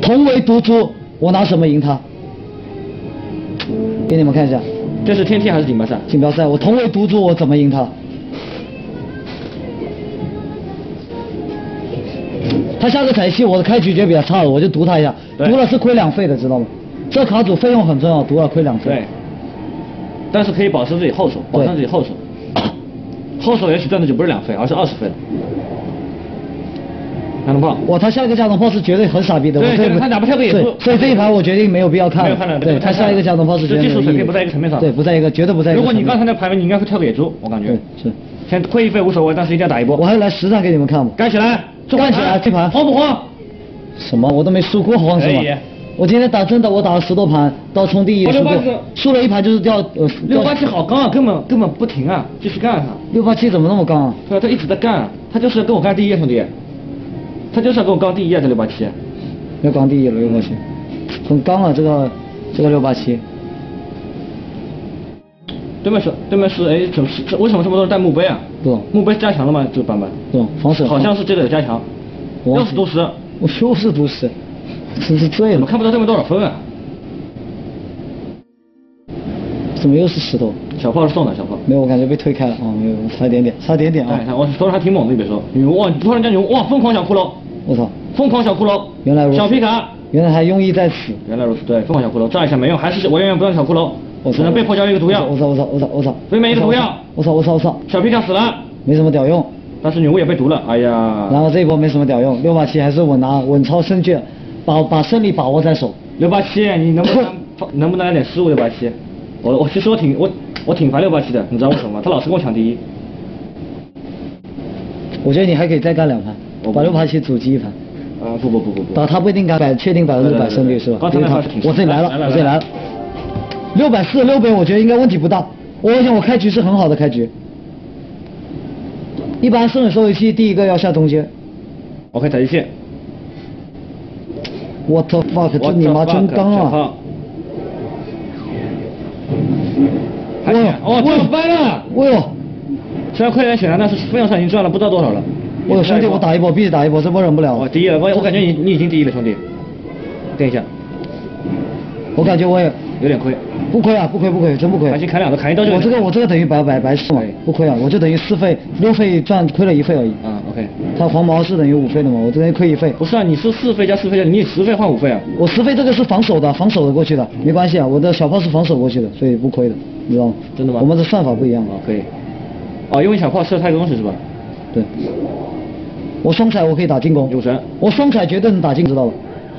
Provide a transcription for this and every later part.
同为毒株，我拿什么赢他？给你们看一下， 这是天梯还是锦标赛？ 锦标赛，我同为毒株，我怎么赢他？他下个彩器，我的开局就比较差了，我就毒他一下，毒了是亏2费的，知道吗？这卡组费用很重要，毒了亏2费。 对。但是可以保持自己后手，保证自己后手。后手也许赚的就不是2费，而是20费了。加农炮， 他下一个加农炮是绝对很傻逼的。 对，他哪怕跳个野猪， 所以这一盘我决定没有必要看。 没有看了， 对他下一个加农炮是技术水平不在一个层面上。 对，不在一个，绝对不在一个。 如果你刚才那排位，你应该会跳个野猪，我感觉。 对，是。 先亏1费无所谓，但是一定要打一波。 我还要来实战给你们看嘛。 干起来， 干起来，这盘慌不慌？ 什么？我都没输过，慌什么？我今天真的我打了10多盘，到冲第一也输过，输了1盘就是掉。 687好刚啊，根本不停啊，继续干啊 ！687怎么那么刚啊？ 对啊，他一直在干啊，他就是要跟我干第一啊，兄弟。他就是要跟我刚第一啊，这687。 要刚第一了687，很刚啊，这个687。 对面是哎，这为什么什么都是带墓碑啊？ 不懂。 墓碑是加强的吗？这个版本？ 不懂，防守。 好像是这个有加强。又是毒石。 我又是毒石，真是醉了。 怎么看不到对面多少分啊？ 怎么又是石头？ 小炮是送的，小炮。 没有，我感觉被推开了啊，没有，差一点点，差一点点啊。 哎，我手还挺猛的，你别说。哇，突然间哇，疯狂小骷髅。 我操！ 疯狂小骷髅。 原来如此。 小皮卡。 原来还用意在此。 原来如此，对，疯狂小骷髅，炸一下没用，还是我远远不让小骷髅。我只能被迫交一个毒药。 我操！ 对面一个毒药。 我操！ 小皮卡死了。 没什么屌用。 但是女巫也被毒了，哎呀。 然后这一波没什么屌用，687还是稳操胜券，把胜利把握在手。 687，你能不能来点失误？687，其实我挺烦687的，你知道为什么吗？他老是跟我抢第一。 我觉得你还可以再干2盘，把687阻击1盘。 不。 打他不一定确定100%胜率是吧？ 刚才我这里来了，640、600，我觉得应该问题不大。我想我开局是很好的开局。一般胜利收尾期第一个要下中间。 OK， 踩一线。 What the fuck， 这你妈真刚啊！ 我翻了！ 哎呦！ 虽然亏点血量，但是分量上已经赚了不知道多少了。 我兄弟，我打一波，必须打一波，这波忍不了。 我第一了，我感觉你已经第一了，兄弟。等一下。 我感觉我也有点亏。 不亏啊，不亏，真不亏。 还行，砍2个，砍一刀就。 我这个等于白吃嘛，不亏啊，我就等于4费6费亏了1费而已。 OK。 他黄毛是等于5费的嘛，我这边亏1费。 不是啊，你是4费加4费加，你10费换5费啊。 我10费这个是防守的过去的，没关系啊，我的小炮是防守过去的，所以不亏的，你知道吗？ 真的吗？ 我们的算法不一样啊。 可以。因为小炮吃了太多东西是吧？ 对。我双踩我可以打进攻。 有神。我双踩绝对能打进，知道吧？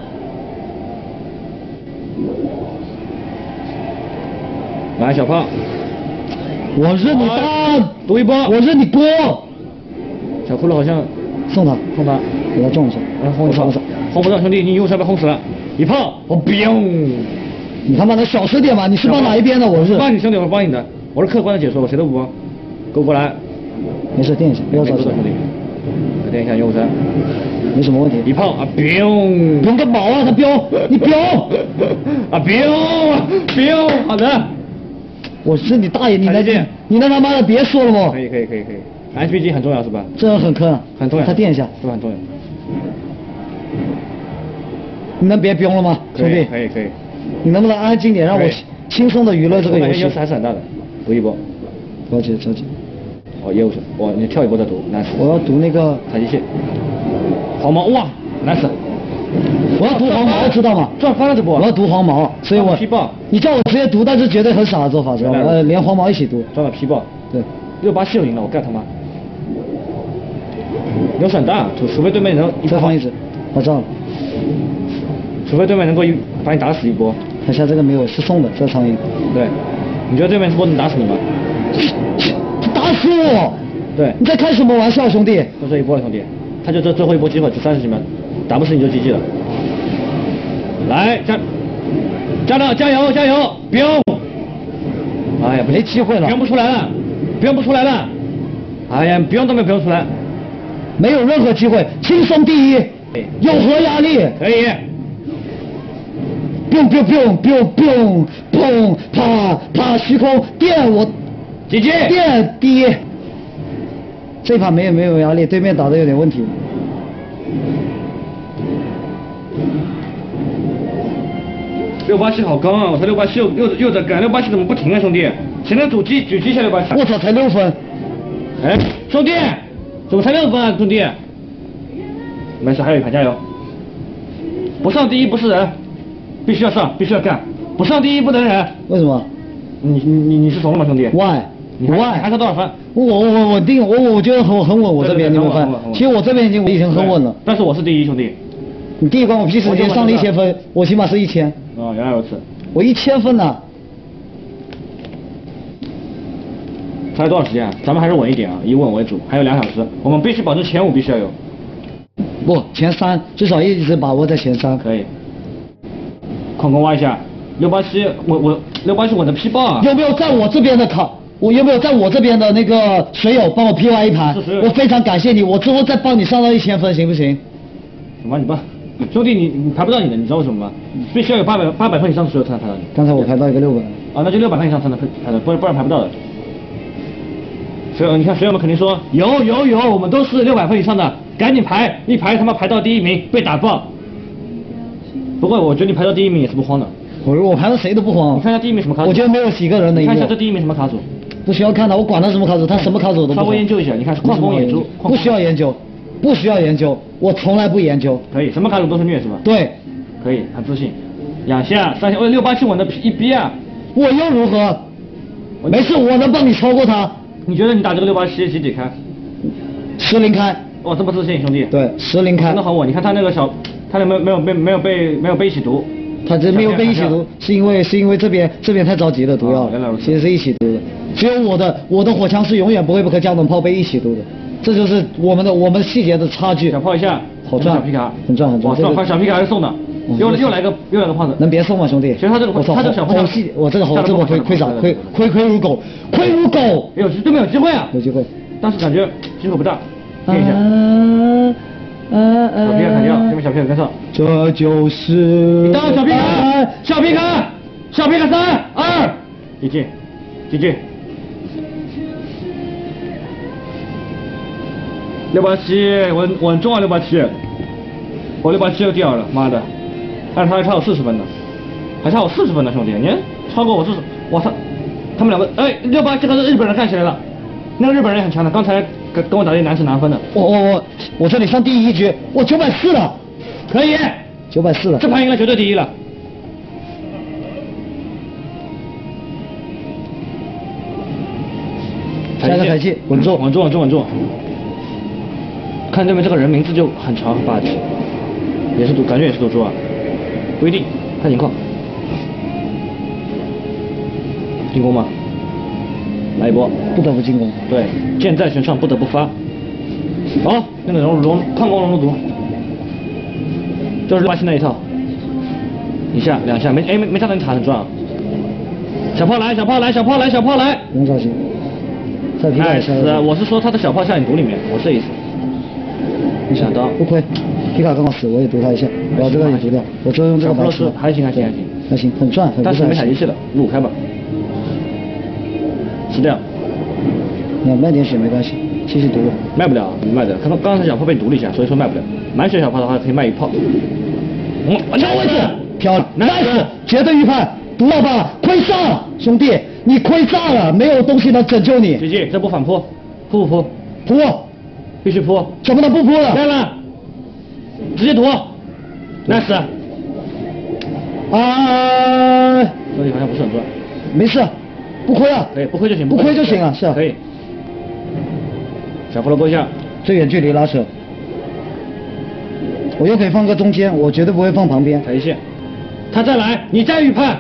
来小炮。 我认你大。 赌一波。 我认你多。 小骷髅好像。 送他。 给他撞一下。 轰不到兄弟，你右手被轰死了。一炮。 你他妈的小声点嘛！你是帮哪一边的？我是。 帮你兄弟，我帮你的。我是客观的解说，我谁都不帮。给我过来。 没事，垫一下，不要着急。 垫一下右身。 没什么问题。 一炮啊！ 个毛啊！他飙，你飙啊！好的。 我是你大爷！你那他妈的别说了嘛！ 可以。SPG 很重要是吧？ 这很坑啊！ 很重要。 他垫一下。 是不是很重要？ 你能别飙了吗，兄弟？ 可以。 你能不能安静点，让我轻松的娱乐这个游戏？ 优势还是很大的，赌一波。 着急。 业务是，你跳一波再赌，难死。 我要赌那个采集线。黄毛，哇，难死。 我要赌黄毛，知道吗？ 赚翻了这波。 我要赌黄毛，所以我批爆。 你叫我直接赌，但是绝对很傻的做法，知道吗？连黄毛一起赌。 赚了批爆。 对。 687就赢了，我干他妈。优势很大，除非对面能再放一只，我知道了。 除非对面能够把你打死一波。 他下这个没有，是送的，这苍蝇。 对。你觉得对面这波能打死你吗？ 打死我！ 对。 你在开什么玩笑，兄弟？ 就这一波了，兄弟。他就这最后一波机会，就30几秒，打不死你就 GG 了。来，加油！不用。哎呀， 没机会了。 不用不出来了。哎呀，不用出来。 没有任何机会，轻松第一，有何压力？ 可以。 啪，虚空电我。 GG。 电第一。这盘没有压力，对面打的有点问题。 687好刚啊！我操，687又在干，687怎么不停啊，兄弟？谁能举击下687？ 我操，才6分！ 哎，兄弟，怎么才6分啊，兄弟？没事，还有一盘，加油！不上第一不是人，必须要上，必须要干，不上第一不能忍。 为什么？ 你是怂了吗，兄弟 ？Why？ 你还差多少分？ 我稳定，我觉得很稳，我这边你们看，其实我这边已经很稳了。 但是我是第一，兄弟。 你第一关我屁时间上了1000分，我起码是1000。 哦，原来如此。 我1000分呢。 还有多少时间啊？咱们还是稳一点啊，以稳为主，还有2小时，我们必须保证前5必须要有。 不，前3，至少一直把握在前3。 可以。矿工挖一下，687，我687我的P爆啊！ 有没有在我这边的我有没有在我这边的那个水友帮我 PY 一盘？我非常感谢你，我之后再帮你上到1000分，行不行？ 什么？你帮兄弟你排不到你的，你知道为什么吗？必须要有800分以上的水友才能排到你。 刚才我排到一个600。 啊，那就600分以上才能排到，不然排不到的。所以你看水友们肯定说有，我们都是600分以上的，赶紧排，一排他妈排到第1名被打爆。不过我觉得你排到第1名也是不慌的。 我排到谁都不慌。 你看一下第1名什么卡组？ 我觉得没有几个人能赢。 看一下这第1名什么卡组？ 不需要看的，我管他什么卡组，他什么卡组我都不稍微研究一下，你看是矿工野猪。 不需要研究，不需要研究，我从来不研究。 可以，什么卡组都是虐是吧？ 对。 可以，很自信。2下3下，我687稳的一逼啊！ 我又如何？没事，我能帮你超过他。 你觉得你打这个687几开 ？10零开。 哇，这么自信，兄弟。 对，10零开。 真的很稳。你看他那个他没有被一起毒。 他这没有被一起毒，是因为这边太着急了，毒药。其实是一起毒的。只有我的火枪是永远不会被加农炮被一起毒的，这就是我们细节的差距。 小炮一下， 好赚， 小皮卡， 很赚。 哇，小皮卡还是送的，又来个炮子。 能别送吗，兄弟？ 其实他这个小炮细，我这个亏如狗。哎呦，对面有机会啊！ 有机会， 但是感觉机会不大。看一下。小皮卡砍掉，对面小皮卡跟上。 这就是到小皮卡，3、2，GG。687稳中啊687，我687又第2了，妈的！但是他还差我40分呢，兄弟，你超过我40，我操！他们2个，哎，687和日本人干起来了，那个日本人也很强的，刚才跟我打的难分的。 我这里上第1局，我940了， 可以 ，940了， 这盘应该绝对第1了。 下一个台气，稳住。 看对面这个人名字就很长很霸气，感觉也是赌注啊，不一定，看情况。进攻吗？来一波， 不得不进攻。 对，箭在弦上不得不发。好，那个矿工熔炉毒，就是687那一套。1下2下没炸到你塔很赚啊。小炮来！ 不用着急。 nice，我是说他的小炮下你毒里面，我这意思。没想到不亏，皮卡刚好死，我也毒他一下，我把这个也毒掉，我就用这个白吃。 还行， 很赚， 但是没采集器了，5开吧，吃掉。 你卖点血没关系，继续毒。 卖不了，卖的，刚才小炮被毒了一下，所以说卖不了。满血小炮的话可以卖1炮。 挑位置，漂亮 ，nice， 绝对预判，毒到吧，亏炸了，兄弟，你亏炸了，没有东西能拯救你。 GG，这波反扑，扑不扑？ 扑。 必须扑， 怎么能不扑了？ 来了，直接毒 ，nice。这里好像不是很赚。 没事，不亏啊。 可以，不亏就行。 不亏就行了，是。 可以。小菠萝勾一下。 最远距离拉扯。我又可以放个中间，我绝对不会放旁边。 踩一线。他再来，你再预判。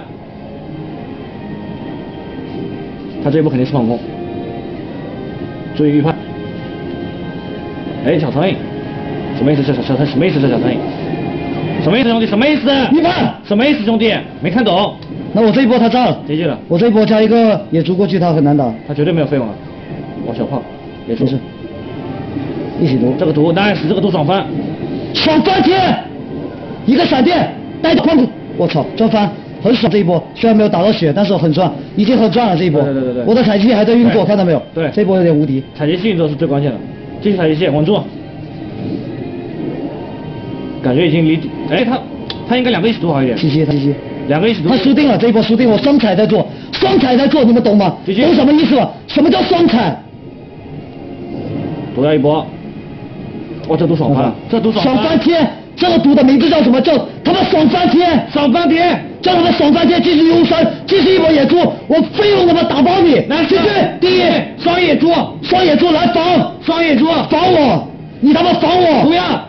他这一波肯定是放空。注意预判。哎，小苍蝇，什么意思？这小苍蝇什么意思？这小苍蝇，什么意思，兄弟？什么意思？ 预判什么意思，兄弟？没看懂。 那我这一波他炸了， 结局了。 我这一波加一个野猪过去，他很难打。 他绝对没有费用了。我小炮，野猪。 是。一起毒。 这个毒，nice，这个毒爽翻。 爽翻天！一个闪电带着矿土，我操，赚翻，很爽这一波。虽然没有打到血，但是很赚，已经很赚了这一波。 对。 我的采集器还在运作，看到没有？ 对。 这一波有点无敌。 采集器运作是最关键的。继续采集器，稳住。感觉已经离，哎，他应该2个一起毒好一点。 七， 两个一起读。 他输定了，这一波输定了，我双踩在做，双踩在做，你们懂吗？懂什么意思吗？什么叫双踩？ 毒药一波。哇，这毒爽翻了，这毒爽爽翻天，这个毒的名字叫什么？叫他妈爽翻天， 爽翻天， 叫他妈爽翻天，继续幽深，继续一波野猪，我非用他妈打爆你！ 来， 继续，第一， 双野猪， 双野猪来防， 双野猪防我，你他妈防我！ 毒药，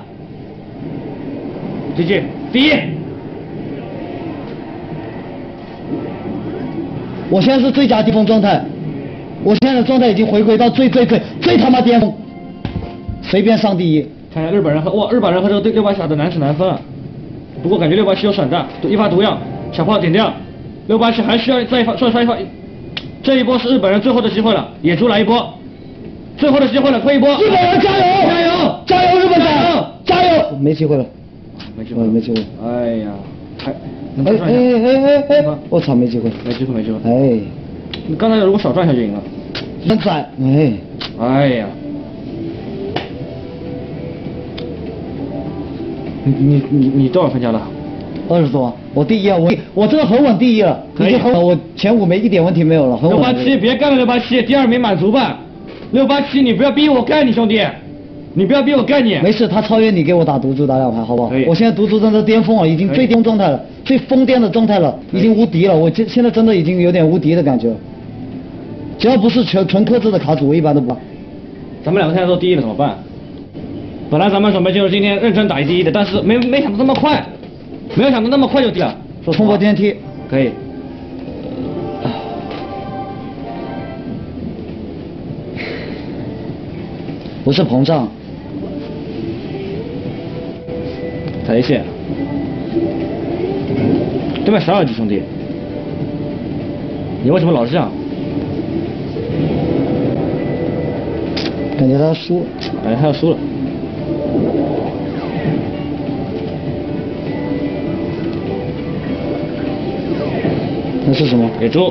继续，第一。 我现在是最佳巅峰状态，我现在的状态已经回归到最他妈巅峰，随便上第一。 看一下日本人和日本人和这个687打的难舍难分啊。不过感觉687有闪炸，一发毒药，小炮点掉，687还需要再刷一发。这一波是日本人最后的机会了，野猪来一波，最后的机会了，推一波。 日本人加油！ 加油！ 加油！日本人加油！没机会了， 没机会， 没机会。 哎呀，还我操，没机会， 没机会，没机会。 哎， 你刚才如果少转一下就赢了。 真宰， 哎呀，你多少分加了 ？20多，我第一啊，我这个很稳第一了，已经很稳，我前5没一点问题没有了，很稳。 687别干了，687第2没满足吧？687你不要逼我干你兄弟，你不要逼我干你。 没事，他超越你给我打毒株打2盘，好不好？我现在毒株真的巅峰了，已经最巅峰状态了，最疯癫的状态了，已经无敌了，我现在真的已经有点无敌的感觉了。只要不是纯克制的卡组，我一般都不怕。 咱们两个现在都第一了怎么办？本来咱们准备就是今天认真打第一的，但是没想到那么快，没有想到那么快就第了。 冲破电梯， 可以。 不是膨胀。 踩一线。对面12级兄弟，你为什么老是这样？ 感觉他要输了。 感觉他要输了。 那是什么？ 野猪。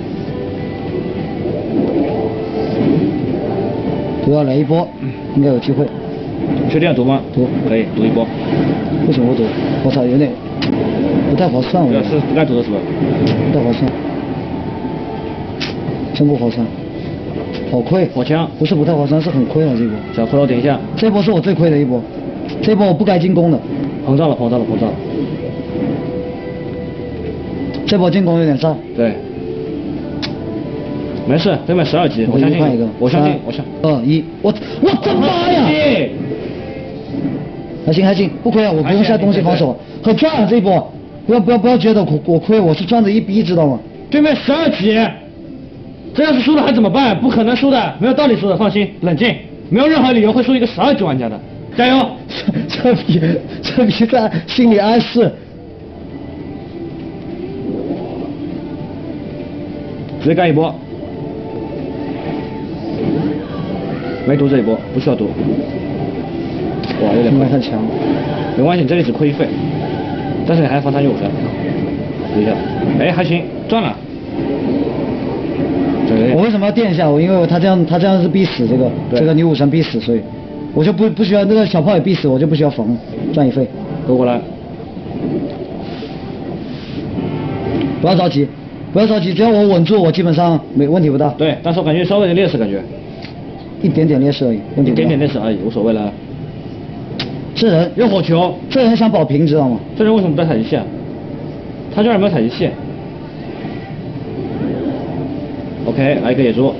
毒药来一波，应该有机会。 确定要毒吗？ 毒， 可以毒一波。 为什么不毒？我操，有点不太划算。 对，是不该毒的是吧？ 不太划算，真不划算，好亏。 火枪不是不太划算，是很亏了这波。 小骷髅点一下。 这波是我最亏的一波，这波我不该进攻的。 膨胀了。 这波进攻有点炸。 对。没事，对面12级，我相信你。我相信。 2、1，我的妈呀！还行，不亏啊，我不用下东西防守，很赚啊这一波，不要觉得我亏，我是赚着一逼，知道吗？ 对面12级，这要是输了还怎么办？不可能输的，没有道理输的，放心，冷静，没有任何理由会输一个12级玩家的，加油！ 这比在心理暗示。 直接干一波。没毒这一波，不需要毒。哇，有点快。 太强。 没关系，你这里只亏1费，但是你还要防他153。等一下，哎，还行，赚了。 我为什么要垫一下？因为他这样是必死，这个女武神必死，所以我就不需要那个小炮也必死，我就不需要防，赚1费。 勾过来。 不要着急，只要我稳住，我基本上问题不大。 对，但是我感觉稍微有点劣势，感觉。 一点点劣势而已， 一点点劣势而已，无所谓了。 这人有火球， 这人想保平，知道吗？ 这人为什么不带采集器啊？他居然没有采集器。OK， 来一个野猪。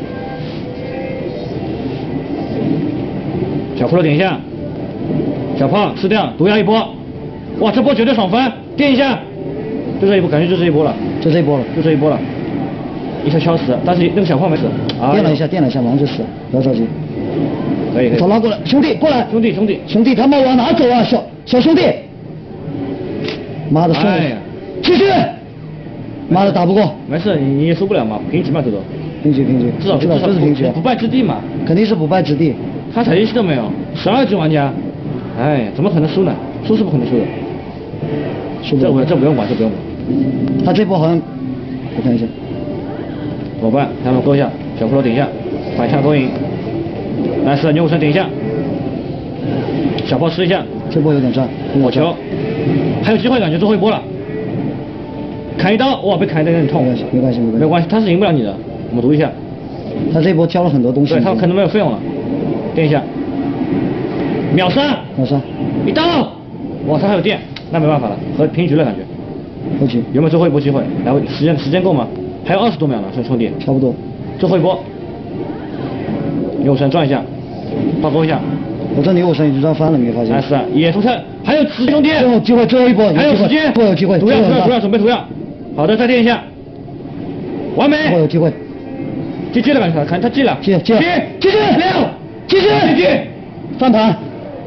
小骷髅点一下，小炮吃掉，毒药一波。哇，这波绝对爽翻，垫一下。就这一波，感觉就这一波了。 就这一波了。 一下敲死，但是那个小炮没死。 垫了一下，马上就死了，不要着急。 可以。 早拉过来，兄弟过来。兄弟，他妈往哪走啊？小兄弟。妈的，送我。继续。妈的，打不过。 没事，你也输不了嘛，平局嘛，这都。 平局。 至少是平局。 不败之地嘛。 肯定是不败之地。 他采集器都没有，12级玩家。哎，怎么可能输呢？输是不可能输的。这不用管。 他这波好像，我看一下。 怎么办？他们勾一下，小骷髅顶一下，反向勾引。来，女武神顶一下，小炮吃一下。 这波有点赚。 火球，还有机会，感觉最后一波了。 砍一刀，哇，被砍得有点痛。 没关系， 没关系，他是赢不了你的。我们读一下。 他这一波交了很多东西。 对，他可能没有费用了。电一下。秒杀。一刀。哇，他还有电，那没办法了，和平局了感觉。 后期。 有没有最后一波机会？来，时间够吗？还有20多秒呢，兄弟。 差不多。 最后一波。女武神转一下，倒钩一下。 我这女武神已经转翻了，没发现？ 是啊，野图腾还有兄弟。 最后机会，最后一波。 还有时间。 会有机会。 毒药，准备毒药。好的，再电一下。完美。 会有机会。 GG了感觉，看他记了。 记，翻盘。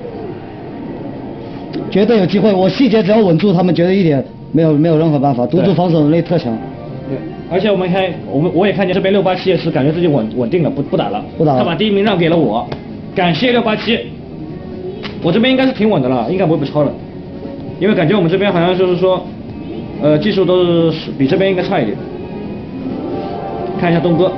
绝对有机会，我细节只要稳住，他们绝对一点没有任何办法。毒株防守能力特强。 对，而且我也看见这边687也是感觉自己稳定了，不打了。他把第1名让给了我，感谢687。我这边应该是挺稳的了，应该不会被超了，因为感觉我们这边好像就是说，技术都是比这边应该差一点。看一下东哥。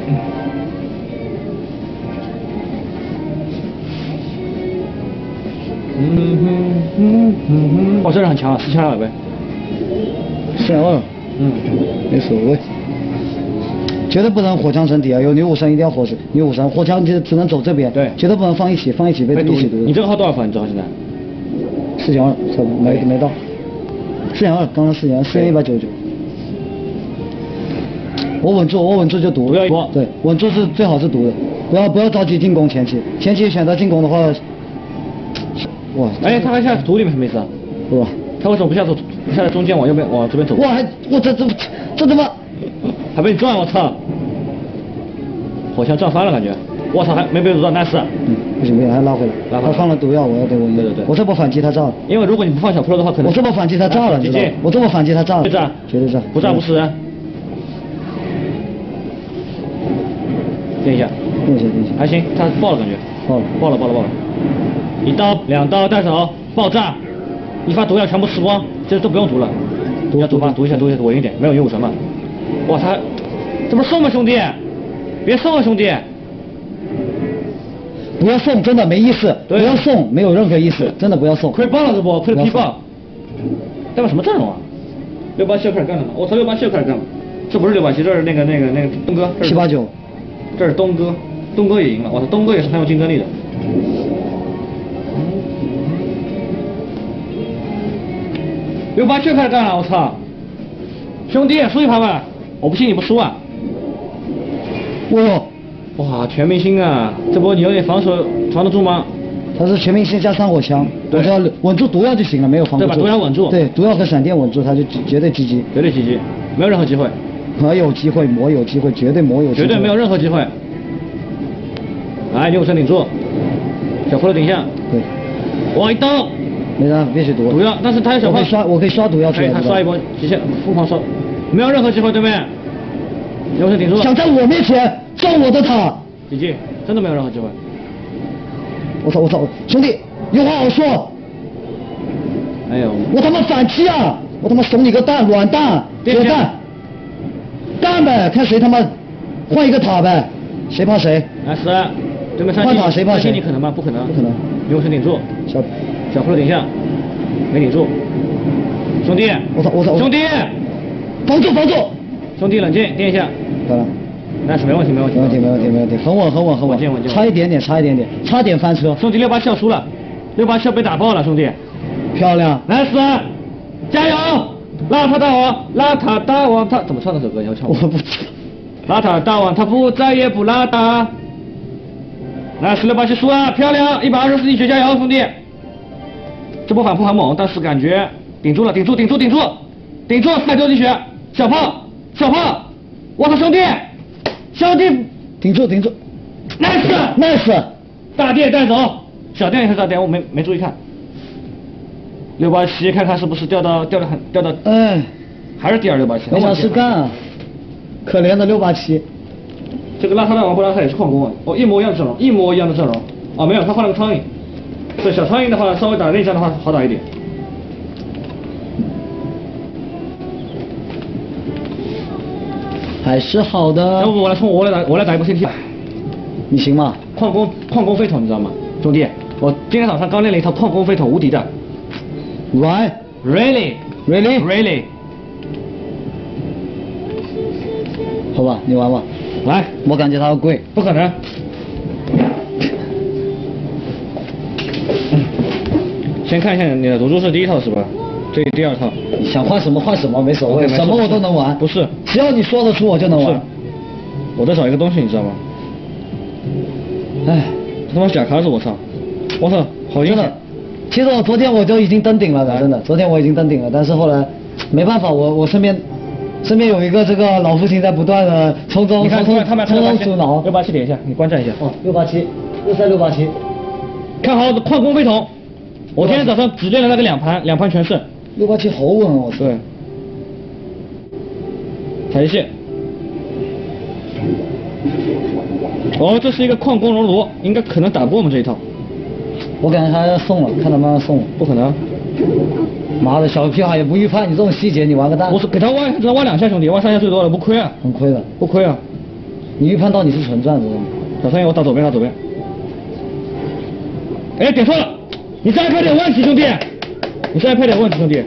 哇，这人很强啊，4200倍。 4200。没所谓。绝对不能火枪成敌啊！有女武神一定要女武神，火枪只能走这边。对。绝对不能放一起被一起毒。 你这个号多少分？你知道现在 ？4200，差不多没到。4200，刚刚4199。我稳住就毒。 不要一波。 对，稳住是最好是毒的，不要着急进攻前期选择进攻的话，哇！ 哎，他还下毒里面什么意思啊？ 是吧？ 他为什么不下来中间往右边往这边走？ 哇，我这怎么？ 还被你转，我操！火枪转翻了感觉，我操，还没被毒到，nice。 不行，还拉回来。他放了毒药，我要给我。 对。 我这波反击他炸了。 因为如果你不放小骷髅的话，可能。 我这波反击他炸了，你知道吗？我这波反击他炸了。绝对炸。 不炸不死。电一下。还行，他爆了感觉。爆了。1刀2刀带手爆炸，一发毒药全部吃光，这都不用毒了。要毒一下，稳一点，没有女武神嘛。哇，他这不送吗兄弟？别送啊兄弟！ 不要送，真的没意思。不要送，没有任何意思，真的不要送。 亏爆了这波，亏了批爆。代表什么阵容啊？687开始干了吗？我操，687开始干了。这不是687，这是那个东哥。 789。 这是东哥也赢了。我操，东哥也是很有竞争力的。687开始干了，我操！兄弟，输一盘吧，我不信你不输啊！哇，全明星啊！这波你有点防守防得住吗？ 他是全明星加3火枪，我只要稳住毒药就行了，没有防不住。 对，把毒药稳住。 对，毒药和闪电稳住，他就绝对 GG。 绝对 GG，没有任何机会。 没有机会，魔有机会，绝对魔有机会。 绝对没有任何机会。来，女武神顶住，小骷髅顶下。 对。 哇，一刀。 没啥，别去毒药，但是他有小炮，我可以刷毒药出来。 他刷一波极限，疯狂刷，没有任何机会，对不对？女武神顶住了。 想在我面前撞我的塔。 GG，真的没有任何机会。 我操，兄弟，有话好说。 哎呦， 我他妈反击啊！我他妈怂你个蛋，软蛋，铁蛋，干呗，看谁他妈换一个塔呗，谁怕谁？ 来，4，对面换塔谁怕谁？ 你可能吗？不可能。 不可能。 女武神顶住。小骷髅顶下，没顶住。兄弟， 我操！ 兄弟， 防住！ 兄弟冷静，垫一下。 得了。 那是没问题， 很稳，差一点点，差点翻车。 兄弟，687要输了，687要被打爆了，兄弟。 漂亮 ，nice，加油！邋遢大王，他怎么唱那首歌？你要唱？ 我不知道。邋遢大王，他不再也不邋遢。nice，687输了，漂亮，124滴血，加油，兄弟！这波反扑很猛，但是感觉顶住了，顶住，400多滴血，小炮，我操，兄弟，顶住 ，nice， 大电带走，小电也是大电，我没注意看。687看看是不是掉到， 哎， 还是第2 687。 没啥事干啊，可怜的687。 这个邋遢大王不邋遢也是矿工啊，一模一样的阵容，啊没有，他换了个苍蝇。对，小苍蝇的话稍微打内战的话好打一点。 还是好的。 要不我来打一波 CT。 你行吗？ 矿工飞桶你知道吗，兄弟？我今天早上刚练了一套矿工飞桶，无敌的。 Right? Really? 好吧，你玩吧。 来， 我感觉它要贵。 不可能。先看一下你的赌注是第一套是吧？这第二套。 你想换什么换什么，没所谓，什么我都能玩。 不是， 只要你说得出我就能玩。 我在找一个东西，你知道吗？ 哎， 他妈假卡子，我操！我操，好阴险。 其实我昨天我就已经登顶了的，真的，昨天我已经登顶了，但是后来没办法，我身边有一个这个老父亲在不断的从中阻挠。 687点一下，你观战一下。 哦，687，63687。看好矿工飞桶，我今天早上只练了那个两盘全胜。 687好稳哦， 对。踩一线。哦，这是一个矿工熔炉，应该可能打不过我们这一套。 我感觉他要送了，看他慢慢送。 不可能。 妈的，小屁孩也不预判，你这种细节你玩个蛋。 我是给他挖2下，兄弟，挖3下最多了，不亏啊。 很亏的。 不亏啊。 你预判到你是纯赚，知道吗？ 小三爷，我打左边。哎，点错了，你这 iPad 有问题，兄弟，你这 iPad 有问题，兄弟。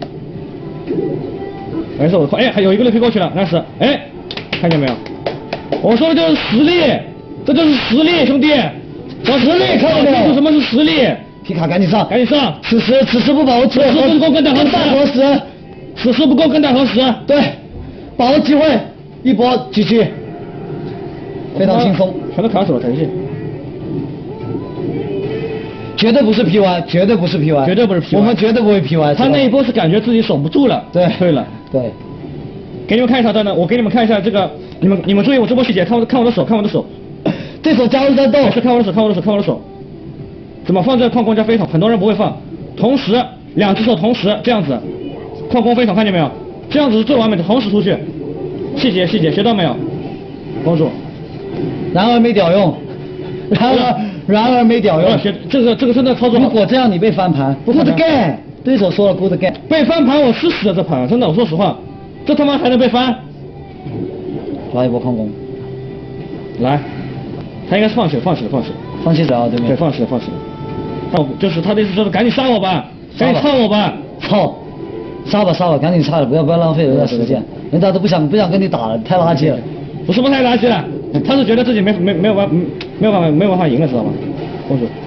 没事，哎，还有一个人飞过去了，那是，哎，看见没有？我说的就是实力，这就是实力，兄弟，找实力，看到没有？什么是实力？ 皮卡赶紧上，此时不把握机会， 此时不够跟打核实， 此时不够跟打核实， 对，把握机会，一波GG，非常轻松， 全都卡死了，才行。 绝对不是 PY，绝对不是 PY， 绝对不是 PY， 我们绝对不会 PY。 他那一波是感觉自己守不住了。对了， 对。 给你们看一下，等等，我给你们看一下这个，你们注意我这波细节，看我的手。 对手加入战斗。 是看我的手。怎么放这矿工加飞桶？很多人不会放，同时2只手同时这样子，矿工飞桶看见没有？这样子是最完美的，同时出去。细节，学到没有？公主。 然而没屌用。然而没屌用。 这个真的操作好。 如果这样你被翻盘 ，good game， 对手说了 good game。 被翻盘我吃死了这盘，真的，我说实话，这他妈还能被翻？ 来一波矿工。 来，他应该是放弃了，对面。对，放弃了。就是他的意思就是赶紧杀我吧，赶紧操我吧。 操！杀吧，赶紧杀了，不要浪费人家时间，人家都不想跟你打了，太垃圾了。 不是太垃圾了，他是觉得自己没有办法赢了，知道吗？公主。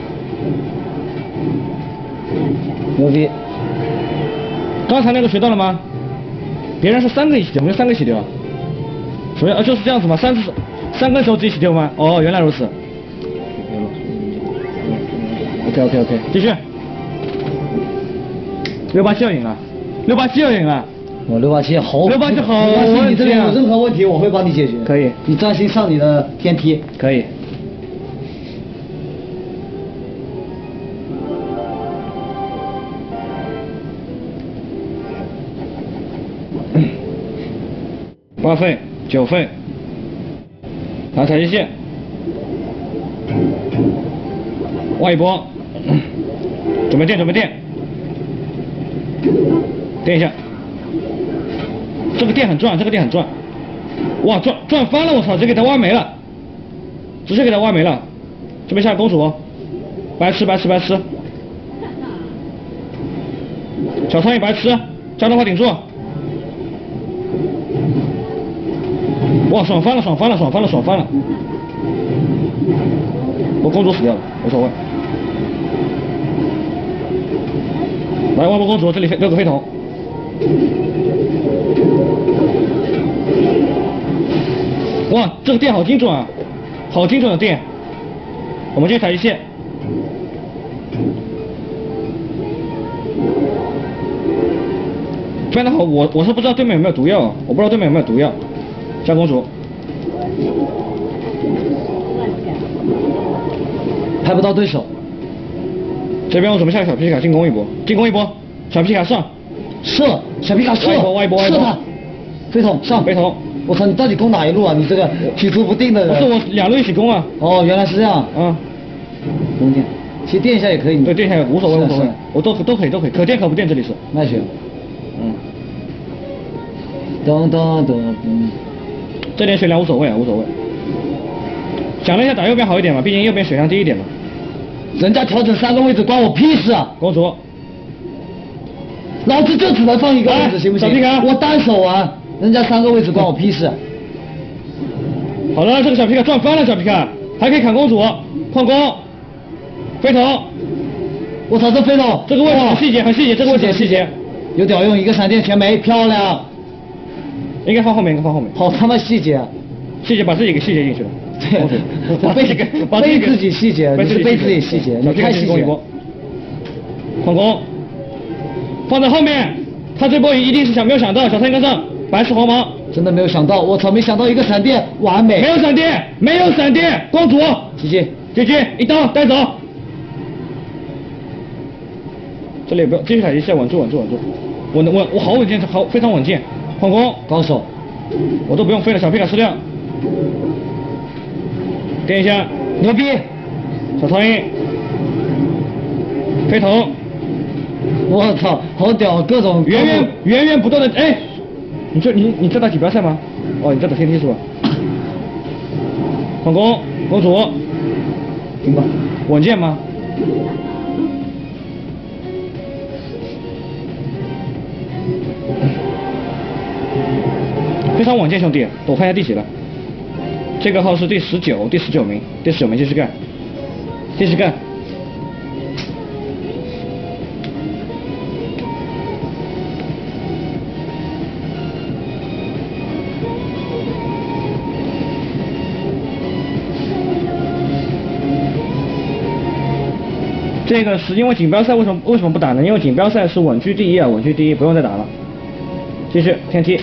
牛逼！ 刚才那个学到了吗？别人是3个一起丢，我们就3个一起丢。首先就是这样子嘛，3根手指一起丢吗？哦，原来如此。OK， 继续。687要赢了，687要赢了。 我687好 ，687好问题， 你这里有任何问题我会帮你解决。 可以。 你专心上你的天梯。 可以。8费9费，拿采集线，挖一波，准备电，电一下，这个电很转，哇，转翻了，我操，直接给他挖没了，这边下公主，白痴，小苍蝇白痴，加动画顶住。哇，爽翻了！我公主死掉了，无所谓。来，万波公主，这里6个飞桶。哇，这个电好精准啊，好精准的电。我们继续采集线。非常的好，我是不知道对面有没有毒药，加公主， 拍不到对手。 这边我准备下小皮卡进攻一波，小皮卡上， 射，小皮卡射， 挖一波， 射他，飞桶上， 飞桶。 我操，你到底攻哪一路啊？你这个举足不定的人。 不是我2路一起攻啊。 哦，原来是这样。不用电，其实电一下也可以。 对，电一下无所谓，我都可以，可电可不电，这里是。 卖血。 这点血量无所谓。想了一下，打右边好一点嘛，毕竟右边血量低一点嘛。 人家调整3个位置关我屁事啊！ 公主， 老子就只能放1个位置，行不行？ 小皮卡， 我单手玩，人家3个位置关我屁事。 好了，这个小皮卡赚翻了，小皮卡还可以砍公主，矿工，飞头。 我操，这飞头， 这个位置很细节，很细节，这个位置很细节。 有屌用，一个闪电全没，漂亮。 应该放后面，应该放后面。 好他妈细节啊！ 细节把自己给细节进去了。 对，背自己细节，你是背自己细节，你太细节。 矿工，放在后面，他这波一定是没有想到小三跟上，白石黄芒。 真的没有想到，我操，没想到一个闪电，完美。 没有闪电，没有闪电，公主。GG，一刀带走。这里不要继续踩一下，稳住。我好稳健，非常稳健。矿工高手， 我都不用飞了，小皮卡吃掉。点一下， 牛逼！ 小苍蝇，飞头。 我操，好屌，各种源源不断的，哎，你在打锦标赛吗？哦，你在打天梯是吧？矿工，公主， 行吧， 稳健吗？非常稳健，兄弟，我看一下第几了。这个号是第19名，继续干，继续干。这个是因为锦标赛为什么不打呢？因为锦标赛是稳居第一啊，稳居第一，不用再打了。继续天梯。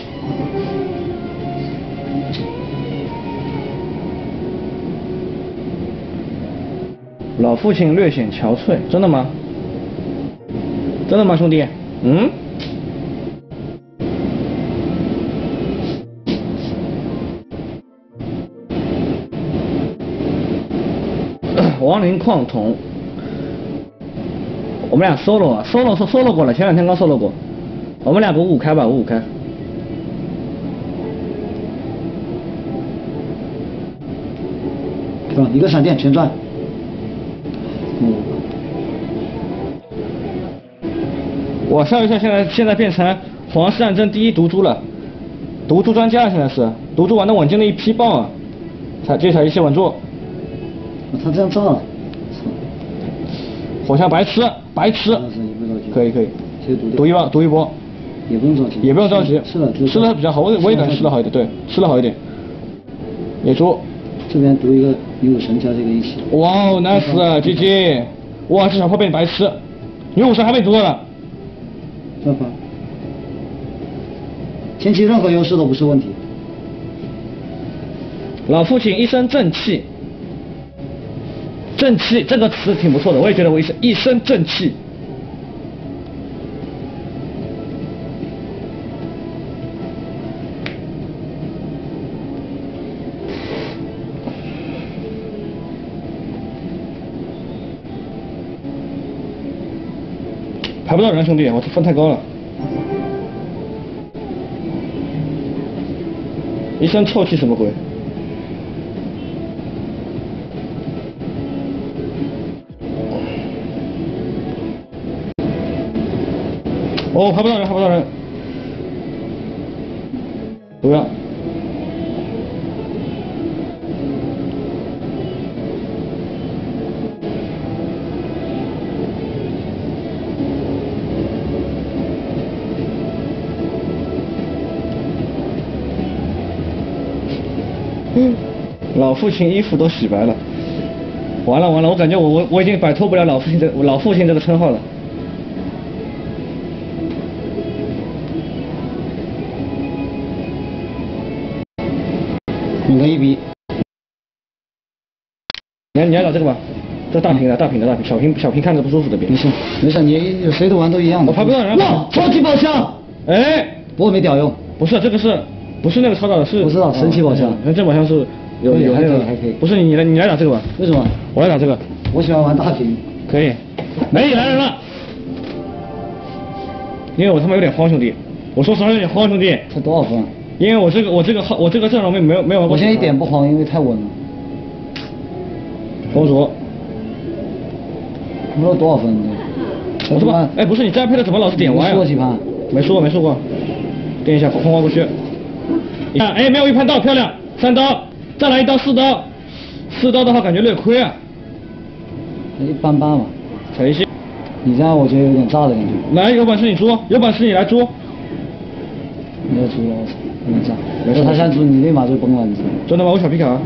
老父亲略显憔悴，真的吗？真的吗，兄弟？嗯？亡灵矿桶，我们俩 solo 过了，前2天刚 solo 过，我们俩55开吧，55开。 是吧？一个闪电全赚。 我上一下现在变成皇室战争第1毒株了，毒株专家现在是毒株玩的稳健的一批棒啊！接下来一切稳住。 他这样炸了， 火枪白吃，可以，毒一波， 也不用着急， 也不用着急， 吃了比较好，我也感觉吃了好一点，对，吃了好一点。野猪， 这边毒一个女武神加这个一起。 哇哦 ，nice GG！ 哇，这小炮被你白吃，女武神还被你毒到了。 办法，前期任何优势都不是问题。 老父亲一身正气，正气这个词挺不错的，我也觉得我一身正气。排不到人，兄弟，我分太高了。一身臭气什么鬼？哦，排不到人。不要。老父亲衣服都洗白了，完了，我感觉我已经摆脱不了老父亲这个称号了。 5个1比。 你来打这个吧，这大屏的，小屏看着不舒服这边。 没事，你谁都玩都一样的。 我排不到人。 哇，超级宝箱！ 哎， 不过没屌用。 不是，这个不是那个超大的，是。 我知道，神奇宝箱。 这宝箱是有那个。 还可以。 不是你来打这个吧？ 为什么？ 我来打这个。 我喜欢玩大屏。 可以。没来人了。因为我他妈有点慌，兄弟。我说实话有点慌，兄弟。 才多少分？ 因为我这个阵容没有玩过。 我现在一点不慌，因为太稳了。 公主。 没有多少分？ 我他妈，哎，不是你摘配的怎么老是点歪啊？ 说几盘？ 没说过。点一下，空花过去。一看，哎，没有预判到，漂亮，3刀， 再来一刀4刀，4刀的话感觉略亏啊。 一般般嘛。 踩一下。 你这样我觉得有点炸的感觉。 来，有本事你捉，有本事你来捉。 你要猪了，我操！有点炸。没事，他现在猪你立马就崩了，你知道吗？ 真的吗？我小皮卡。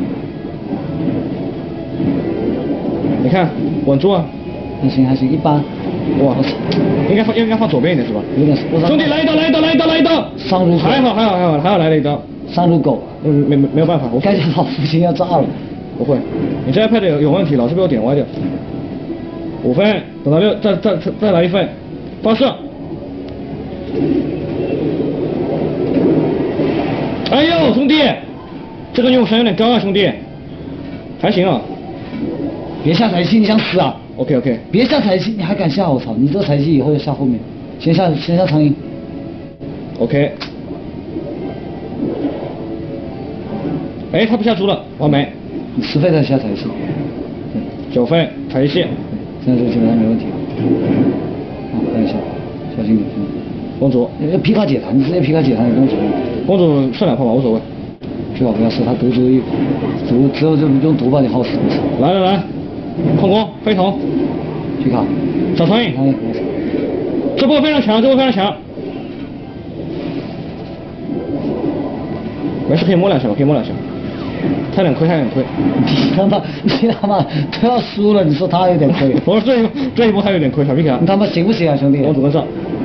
你看，稳住啊！ 还行还行，一般。 哇，应该放左边一点是吧？ 有点。 兄弟，来一刀！ 上如狗。 还好来了一刀。 上如狗。 没有办法，我感觉老父亲要炸了。 不会，你这 iPad 有问题，老是被我点歪掉。5分，等到6，再来1分，发射。哎呦，兄弟，这个用神有点高啊，兄弟，还行啊。 别下采气，你想死啊 ？OK， 别下采气，你还敢下？我操！你这采气以后要下后面，先下苍蝇。 OK。哎，他不下猪了，完美。 你10分再下采气。 9分，采一气。 现在这基本上没问题了。看一下，小心点。 公主。 皮卡解弹，你直接皮卡解弹给公主。 公主射2炮吧，无所谓。 最好不要射，他毒只有就用毒把你耗死。 来，矿工，飞桶， 皮卡， 小苍蝇。这波非常强，没事，可以摸2下，他有点亏。 你他妈都要输了，你说他有点亏？ 我说这一波他有点亏，小皮卡。 你他妈行不行啊，兄弟？ 公主跟上。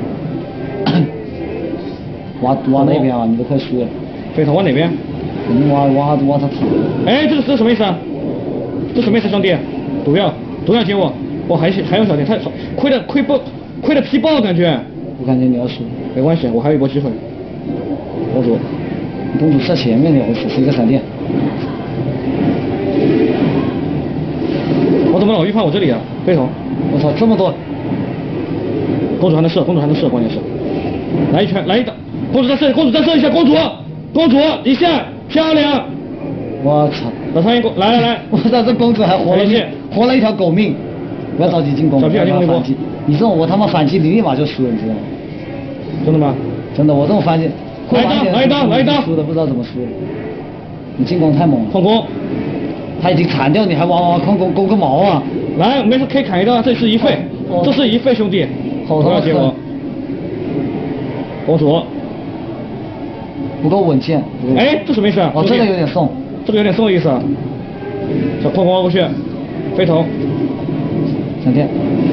挖那边啊，你都快输了。 飞桶挖哪边？ 你挖他塔。 哎，这是什么意思啊？这什么意思，兄弟？毒药接我！我还有小点，太亏的皮爆感觉。 我感觉你要输。 没关系，我还有一波机会。 公主在前面的，我只是一个闪电。 我怎么老预判我这里啊？飞桶！ 我操，这么多！ 公主还能射，关键是。来一拳，来一刀！公主再射一下，公主一下，漂亮！我操！老苍蝇来！ 我操，这公主还活了一条狗命！不要着急进攻， 小屁孩进攻一波。 你这种我他妈反击，你立马就输了，你知道吗？ 真的吗？ 真的，我这种反击， 来一刀！ 输的不知道怎么输的。你进攻太猛了。 矿工， 他已经砍掉，你还挖矿工攻个毛啊！ 来，没事，可以砍一刀，这是一费，兄弟。不要接我。公主。 不够稳健。 哎，这什么意思啊？ 这个有点送。 这个有点送的意思啊。小矿工挖过去，飞桶。 闪电。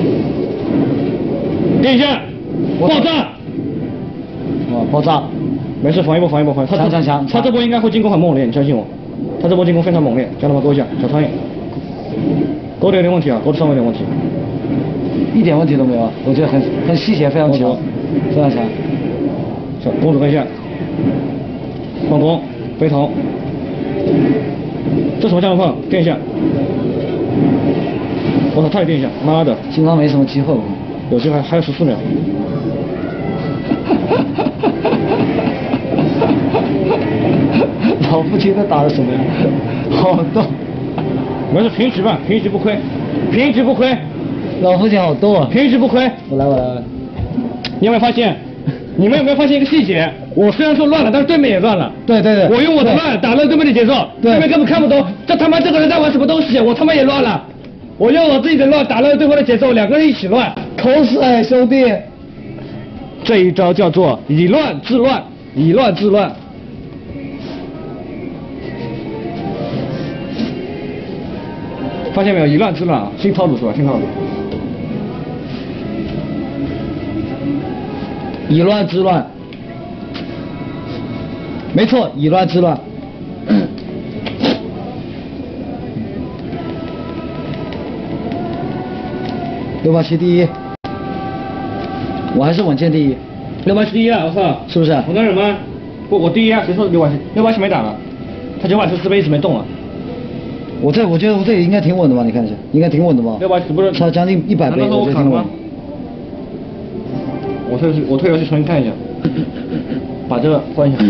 电一下，爆炸！ 哇，爆炸！ 没事，防一波。 强！ 他这波应该会进攻很猛烈，你相信我。他这波进攻非常猛烈，将他们勾一下，小苍蝇。勾的有点问题啊，勾的稍微有点问题。 一点问题都没有，我觉得很细节，非常强，非常强。 小公主跟一下，矿工，飞桶。这什么降落炮？电一下。我操，他也电一下，妈的！ 金刚没什么机会， 有机会，还有14秒。 老父亲在打的什么呀？好逗。 没事，平局吧，平局不亏。老父亲好逗啊！ 平局不亏。 我来。 你有没有发现？你们有没有发现一个细节？我虽然说乱了，但是对面也乱了。 对。 我用我的乱打乱对面的节奏，对面根本看不懂。这他妈这个人在玩什么东西？我他妈也乱了。我用我自己的乱打乱对方的节奏，2个人一起乱。 口水，兄弟。 这一招叫做以乱治乱。发现没有？以乱治乱啊！新套路是吧？新套路。 以乱治乱。没错，以乱治乱。687第一，我还是稳健第一。 687第一啊！我操， 是不是？ 我能忍吗？我第一啊！谁说687没打了？他980自卑一直没动啊。 我觉得我这里应该挺稳的吧？你看一下，应该挺稳的吧 ？687不是差将近100倍，我觉得挺稳。 我退游戏重新看一下，把这个关一下。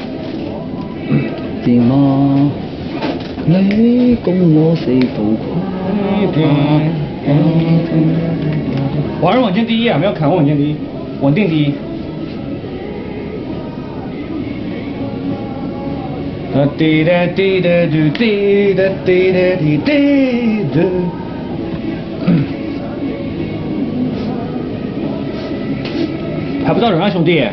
點啊？你共我四步我还是稳健第一啊，没有砍我稳健第一，稳定第一。 滴答滴答嘟，滴答滴答滴滴嘟。还不到人啊，兄弟！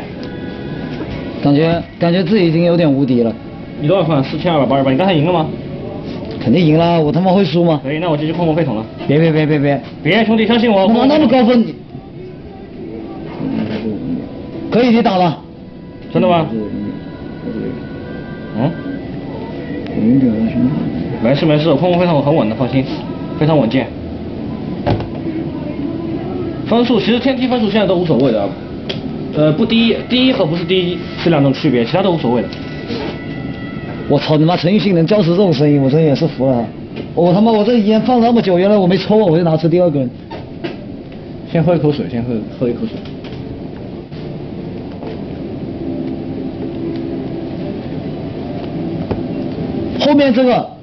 感觉自己已经有点无敌了。 你多少分？4288，你刚才赢了吗？ 肯定赢了，我他妈会输吗？ 可以，那我继续控攻废桶了。 别， 兄弟，相信我。 他妈那么高分，可以你打了。 真的吗？嗯？没事，我控攻废桶很稳的，放心，非常稳健。分数其实天梯分数现在都无所谓的。不第一和不是第一是两种区别，其他都无所谓的。 我操你妈！陈奕迅能叫出这种声音，我真也是服了他。我他妈我这烟放那么久，原来我没抽啊，我就拿出第二根。 先喝一口水，喝一口水。 后面这个，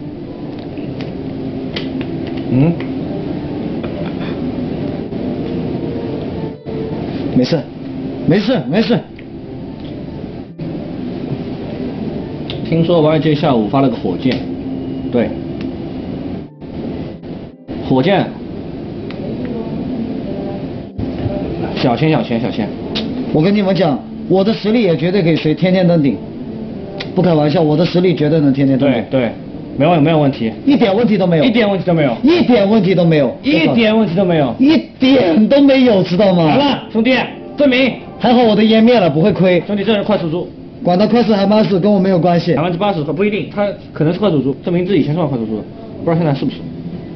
没事。 听说YJ下午发了个火箭，对，火箭，小千。 我跟你们讲，我的实力也绝对可以随天天登顶，不开玩笑，我的实力绝对能天天登顶。 对，没有问题， 一点问题都没有， 一点问题都没有，知道吗？好了，兄弟，证明。 还好我的烟灭了，不会亏。 兄弟，这是快速猪。 管他快速还慢速，跟我没有关系。 80%不一定，他可能是快速猪，证明自己以前是玩快速猪的，不知道现在是不是。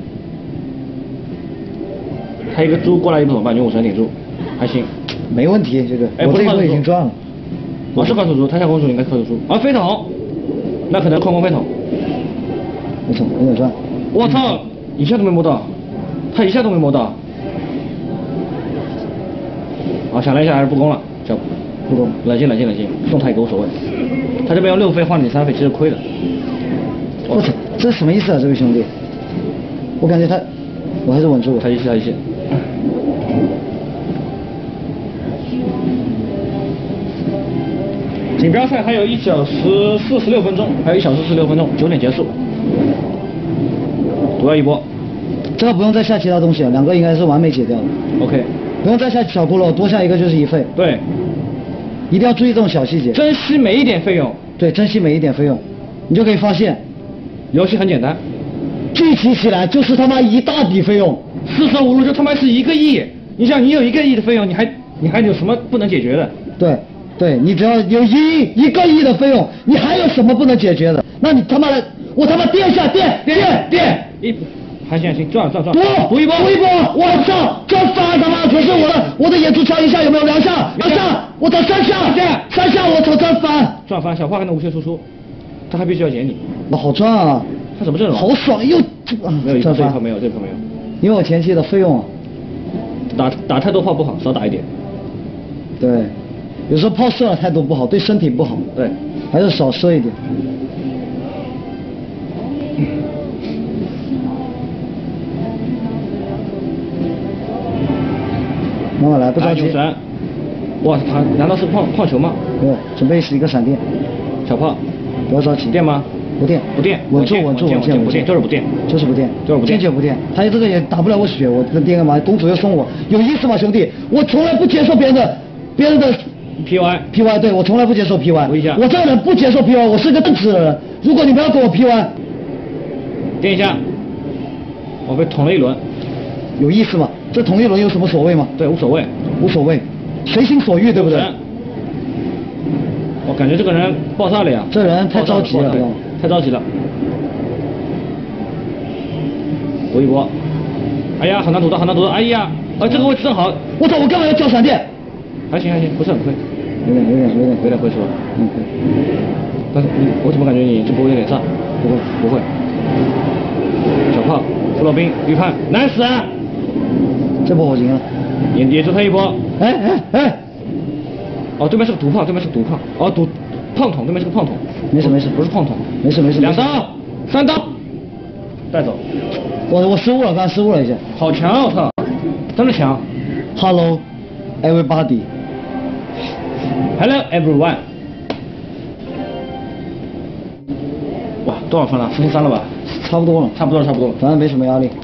他一个猪过来一不怎么办？用50顶住，还行。 没问题，这个。我这一波已经赚了。 我是快速猪，他下公主应该是快速猪。啊，飞桶，那可能控攻飞桶。 没错，有点赚。 我操，一下都没摸到，他一下都没摸到。好，想了一下还是不攻了，不攻，冷静，动他一个无所谓。他这边用6飞换你3飞，其实亏了。 我操，这是什么意思啊，这位兄弟？我感觉我还是稳住。 他一气。锦标赛还有1小时46分钟，还有1小时46分钟，9点结束。毒药一波。 这个不用再下其他东西了，2个应该是完美解掉的。 OK。 不用再下小骷髅，多下一个就是1费。 对， 一定要注意这种小细节， 珍惜每一点费用。 对，珍惜每一点费用，你就可以发现， 游戏很简单， 聚集起来就是他妈一大笔费用， 四舍五入就他妈是1个亿。你想，你有1个亿的费用，你还有什么不能解决的？ 对，你只要有1个亿的费用，你还有什么不能解决的？那你他妈的，我他妈垫还行，转， 补一波，我操，这翻他妈可是我的演出敲一下有没有2下？2下，我操3下，我操这翻， 转翻，小花还能无限输出，他还必须要捡你， 那好赚啊！ 他什么阵容？ 好爽又没有这一炮没有， 因为我前期的费用打太多炮不好，少打一点。 对，有时候炮射了太多不好，对身体不好。 对， 还是少射一点。慢慢来，不着急。 哇，他难道是矿球吗？ 对，准备是一个闪电。 小炮， 不要着急。 电吗？ 不电，稳住， 就是不电。 坚决不电。他这个也打不了我血，我这电干嘛？公主又送我，有意思吗，兄弟？我从来不接受别人的 PY，对我从来不接受 PY。我这个人不接受 PY，我是个正直的人。如果你们要跟我 PY， 电一下，我被捅了一轮。 有意思吗？这同一轮有什么所谓吗？ 对，无所谓， 随心所欲，对不对？ 我感觉这个人爆炸了呀！ 这人太着急了， 太着急了。赌一波，哎呀，很难赌到，哎呀，这个位置正好， 我操，我干嘛要交闪电？ 还行，不是很亏， 有点亏是吧？ 但是我怎么感觉你这波有点炸？不会。小炮，弗洛宾，预判，难死啊！ 这波我赢了， 也就他一波。 哎！ 哦，对面是个毒炮，哦，胖桶，对面是个胖桶。 没事， 不是胖桶。 没事。 2刀，3刀，带走。 我失误了，刚才失误了一下。 好强啊！我操，真的强。 Hello, everybody. Hello, everyone. 多少分了？4-3了吧？ 差不多了。 差不多了，差不多了。 反正没什么压力。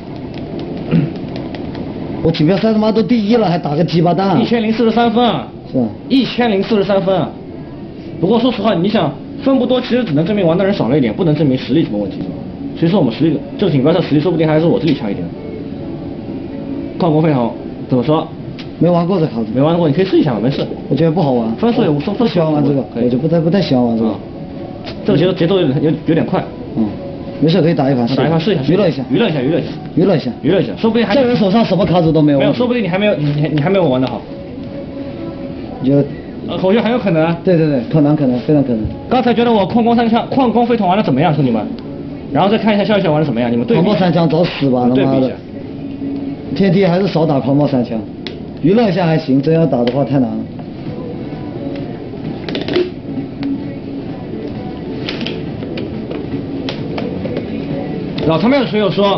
我锦标赛他妈都第1了，还打个鸡巴蛋。 1043分啊！ 是啊。 1043分啊！不过说实话，你想分不多，其实只能证明玩的人少了一点，不能证明实力什么问题。其实我们实力，这个锦标赛实力说不定还是我这里强一点。矿工飞鸿怎么说？ 没玩过这卡子。 没玩过，你可以试一下嘛，没事。 我觉得不好玩。 分数也无所谓。 不喜欢玩这个，我就不太喜欢玩这个。 这个节奏有点快。 没事，可以打一盘试一下， 娱乐一下， 说不定还这人手上什么卡子都没有。 没有，说不定你还没有我玩的好。我觉得很有可能啊。 对，可能，非常可能。 刚才觉得我矿工飞筒玩的怎么样，兄弟们？然后再看一下笑笑玩的怎么样，你们对比。 狂暴3枪找死吧，他妈的！天梯还是少打狂暴3枪，娱乐一下还行，真要打的话太难了。 老他们有水友说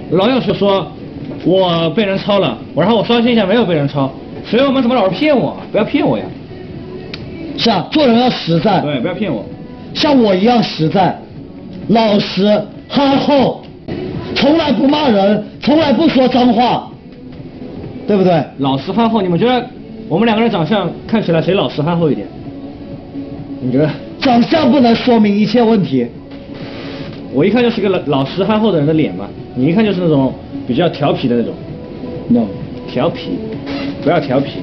我被人抄了，然后我刷新一下没有被人抄，水友们怎么老是骗我？不要骗我呀！ 是啊，做人要实在。 对，不要骗我。 像我一样实在，老实憨厚，从来不骂人，从来不说脏话，对不对？ 老实憨厚，你们觉得我们2个人长相看起来谁老实憨厚一点？你觉得？ 长相不能说明一切问题。 我一看就是个老实憨厚的人的脸嘛，你一看就是那种比较调皮的那种。 No， 调皮，不要调皮，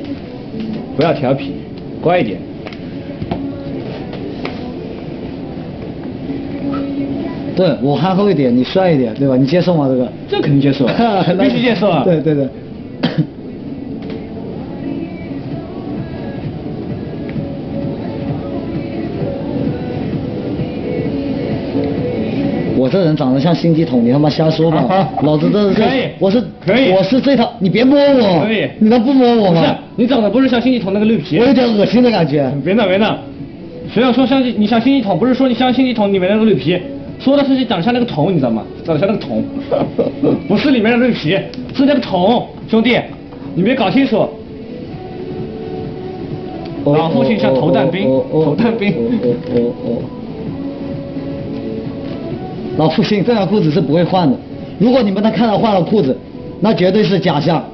乖一点。 对我憨厚一点，你帅一点，对吧？你接受吗？这个？ 这肯定接受，必须接受啊！ 对。我这人长得像心机筒，你他妈瞎说吧！老子这是，我是这套，你别摸我， 可以， 你能不摸我吗？ 不是，你长得不是像心机筒那个绿皮， 我有点恶心的感觉。 别闹，谁要说你像心机筒，不是说你像心机筒里面那个绿皮，说的是你长得像那个桶，你知道吗？长得像那个桶，不是里面的绿皮，是那个桶，兄弟，你别搞清楚。老父亲像投弹兵， 老父亲这条裤子是不会换的，如果你们能看到换了裤子，那绝对是假象。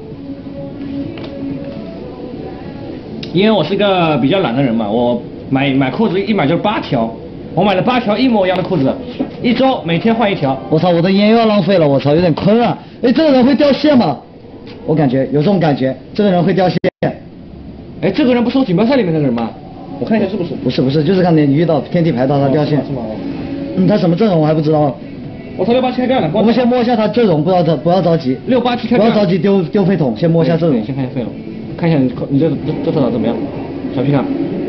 因为我是个比较懒的人嘛，我买裤子一买就是8条，我买了8条一模一样的裤子，1周每天换1条。 我操，我的烟又要浪费了，我操，有点坑啊！哎，这个人会掉线吗？我感觉有这种感觉，这个人会掉线。 哎，这个人不是我锦标赛里面那个人吗？我看一下是不是？ 不是，就是刚才你遇到天地排到他掉线。 是吗？ 他什么阵容我还不知道。 我操，687开掉了。我们先摸一下他阵容，不要着急。 687开掉。 不要着急丢飞筒，先摸一下阵容。 先看一下飞筒，看一下你这头脑怎么样？小皮卡。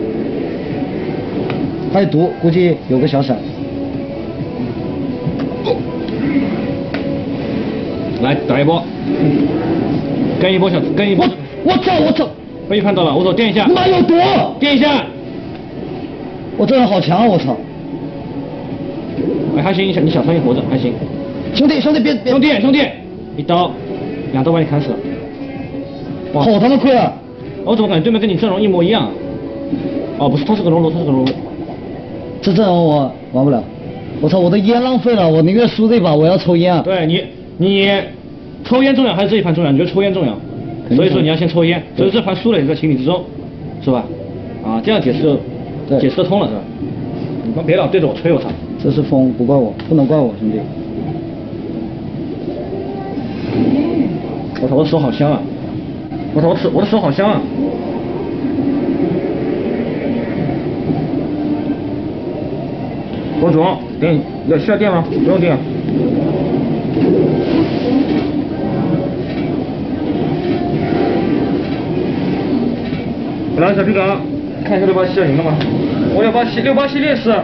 他有毒，估计有个小闪。 来打一波，跟一波。 我操！ 被看到了，我手垫一下。 他妈有毒！ 垫一下。 我这人好强啊！我操！ 哎，还行，你小声音活着还行。 兄弟别！ 兄弟，一刀，2刀把你砍死了。 哇，好他妈亏啊！ 我怎么感觉对面跟你阵容一模一样？哦，不是，他是个龙罗。 这阵容我玩不了。我操，我的烟浪费了，我宁愿输这把，我要抽烟啊！ 对你抽烟重要还是这一盘重要？你觉得抽烟重要？所以说你要先抽烟，所以这盘输了也在情理之中，是吧？啊，这样解释得通了，是吧？你们别老对着我吹，我操！ 这是风，不怪我，不能怪我，兄弟。 我操，我的手好香啊！我的手好香啊！博主，需要电吗？不用电。来，小皮狗，看一下687要赢了吗？我687劣势。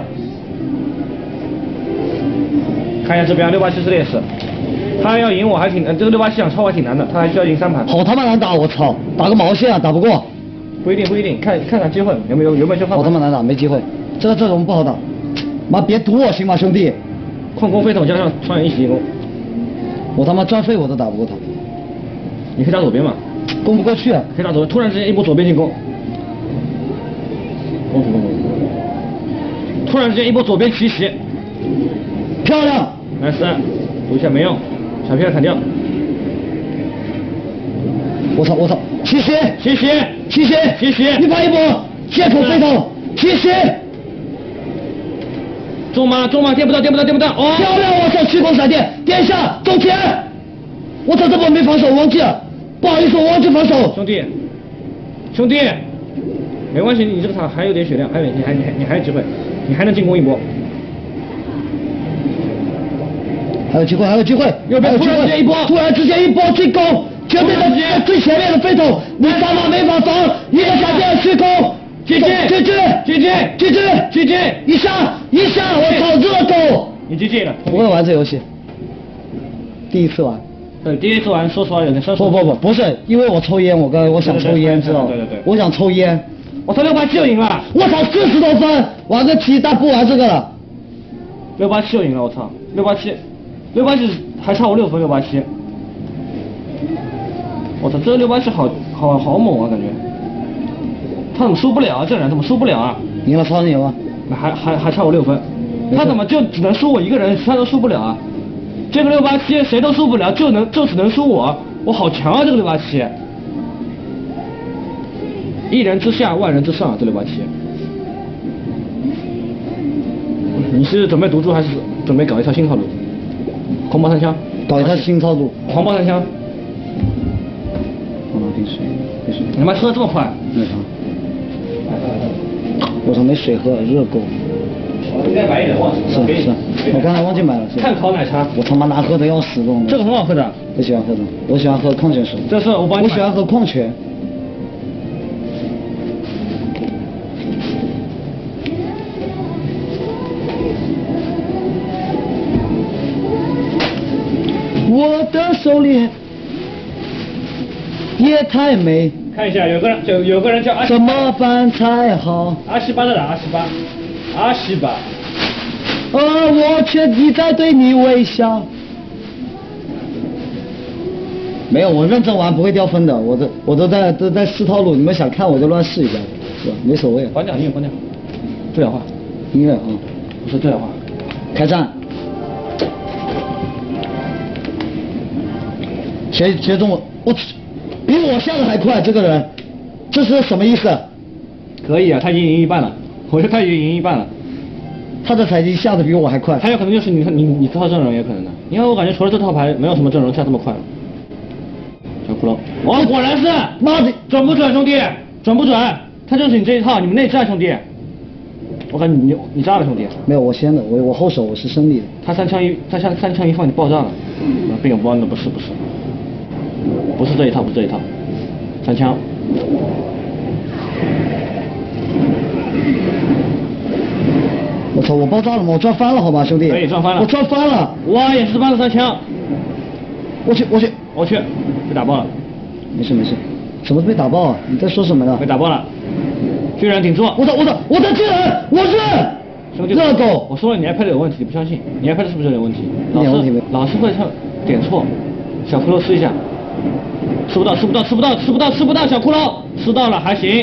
看一下这边687是劣势，他要赢我还挺，这个687想超还挺难的，他还需要赢3盘。 好他妈难打，我操，打个毛线啊，打不过。 不一定，看机会，有没有先换。 好他妈难打，没机会，这个阵容不好打。妈别堵我行吗，兄弟？ 矿工飞筒加上双人一起进攻， 我他妈专飞我都打不过他。 你可以打左边嘛？ 攻不过去啊！ 可以打左边，突然之间一波左边进攻。突然之间一波左边奇袭， 漂亮。 来4，读一下没用，小片砍掉。 我操！谢谢！你发一波借口飞头，谢谢。 中马，电不到，哦， 漂亮！我操，虚空闪电，殿下走前！我操，这波没防守，忘记了，不好意思，我忘记防守。 兄弟，没关系，你这个塔还有点血量，你还有机会，你还能进攻一波。 还有机会， 右边突然之间一波进攻，绝对的最前面的飞头，你他妈没法防，一个闪电虚空。GG，一下，我操，热狗！ 你 GG 了。 不会玩这游戏，第一次玩。 对，第一次玩，说实话有点生疏。 不是，因为我抽烟，我想抽烟，知道吗？ 对。 我想抽烟。 我操，687就赢了。 我操，40多分，玩个鸡蛋不玩这个了。 687就赢了，我操，687还差我6分，687。我操，这687好猛啊，感觉。他怎么输不了啊？这人怎么输不了啊？ 赢了超牛啊！ 还差我6分，他怎么就只能输我一个人，其他都输不了啊？这个687谁都输不了，就只能输我好强啊！这个687，一人之下万人之上，这687。你是准备独注还是准备搞一套新套路？狂暴3枪， 搞一套新套路。 狂暴3枪。 我拿瓶水。 你他妈喝的这么快？ 没啥。我操，没水喝，热狗。 应该买一点忘记。 是，我刚才忘记买了。 碳烤奶茶。 我他妈难喝的要死这种。 这个很好喝的。 不喜欢喝的，我喜欢喝矿泉水。 这是我帮你。 我喜欢喝矿泉。我的手里也太美。 看一下，有个人叫阿西巴。 怎么办才好？ 阿西巴的哪？阿西巴。 我却一再对你微笑。没有，我认真玩不会掉分的，我都在试套路，你们想看我就乱试一下，是吧？没所谓。 关掉音乐，关掉。对话。 音乐啊， 不是对话。 开战。谁中我比我下的还快，这个人，这是什么意思？ 可以啊，他已经赢一半了，我觉得他已经赢一半了。 他的采集下的比我还快。 还有可能就是你这套阵容也可能的，因为我感觉除了这套牌，没有什么阵容下这么快了。小骷髅，哇，果然是， 妈的， 准不准，兄弟？准不准？他就是你这一套，你们内战，兄弟。我感觉你炸了，兄弟。 没有，我先的，我后手，我是生理的。 他3枪一放，你爆炸了。并不，不是这一套，3枪。 我操，我爆炸了吗？我赚翻了，好吧，兄弟。 可以赚翻了。 我赚翻了。 哇，也是翻了3枪。 我去， 被打爆了。 没事，什么被打爆啊？你在说什么呢？ 被打爆了。巨人顶住！ 我的巨人，我是兄弟， 热狗。 我说了你 iPad 有问题，你不相信？你 iPad 是不是有问题？ 一点问题没有。 老是会点错。小骷髅吃一下。吃不到，小骷髅吃到了还行。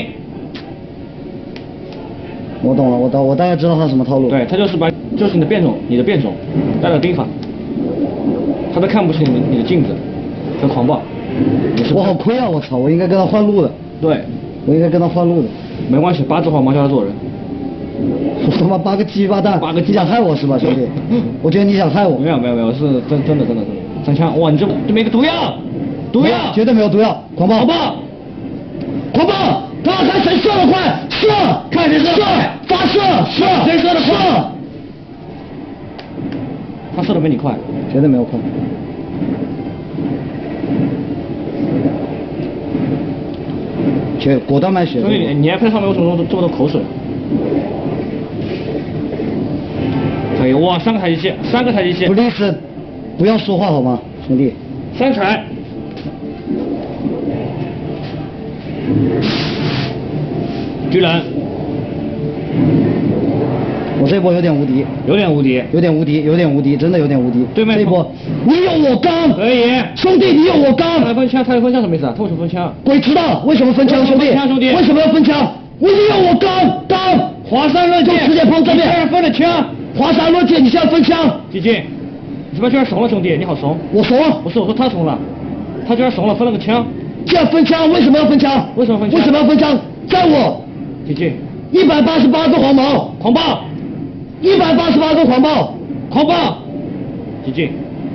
我懂了，我大概知道他什么套路。 对，他就是你的变种，带了兵法，他都看不起你的镜子，很狂暴。 我好亏啊！我操，我应该跟他换路的。 对， 我应该跟他换路的。 没关系，8字号猫教他做人。 我他妈8个鸡巴蛋，你想害我是吧，兄弟？我觉得你想害我。 没有，是真的。3枪，哇，你这没个毒药， 绝对没有毒药，狂暴，他看谁射得快，射，看谁射得快，发射，谁射得快， 他射得比你快， 绝对没有快。果断卖血。 兄弟，你 iPad 上面为什么这么多口水？可以，哇，3个台阶器。 Please， 不要说话好吗，兄弟 ？3彩。巨人。 我这波有点无敌，真的有点无敌。 对面这波，你有我刚。 可以。 兄弟，你有我刚。 他分枪什么意思啊？他为什么分枪？ 鬼知道为什么分枪，兄弟。为什么要分枪？你有我刚。华山论剑，就直接碰这边。 分了枪。 华山论剑，你现在分枪。 季静，你是不是有点怂了，兄弟？你好怂。 我怂了。 不是，我说他怂了，他居然怂了，分了个枪。 这样分枪，为什么要分枪？ 为什么分枪？ 为什么要分枪？在我。 季静 ，188个黄毛， 狂暴 ，188个狂暴， 狂暴。季静，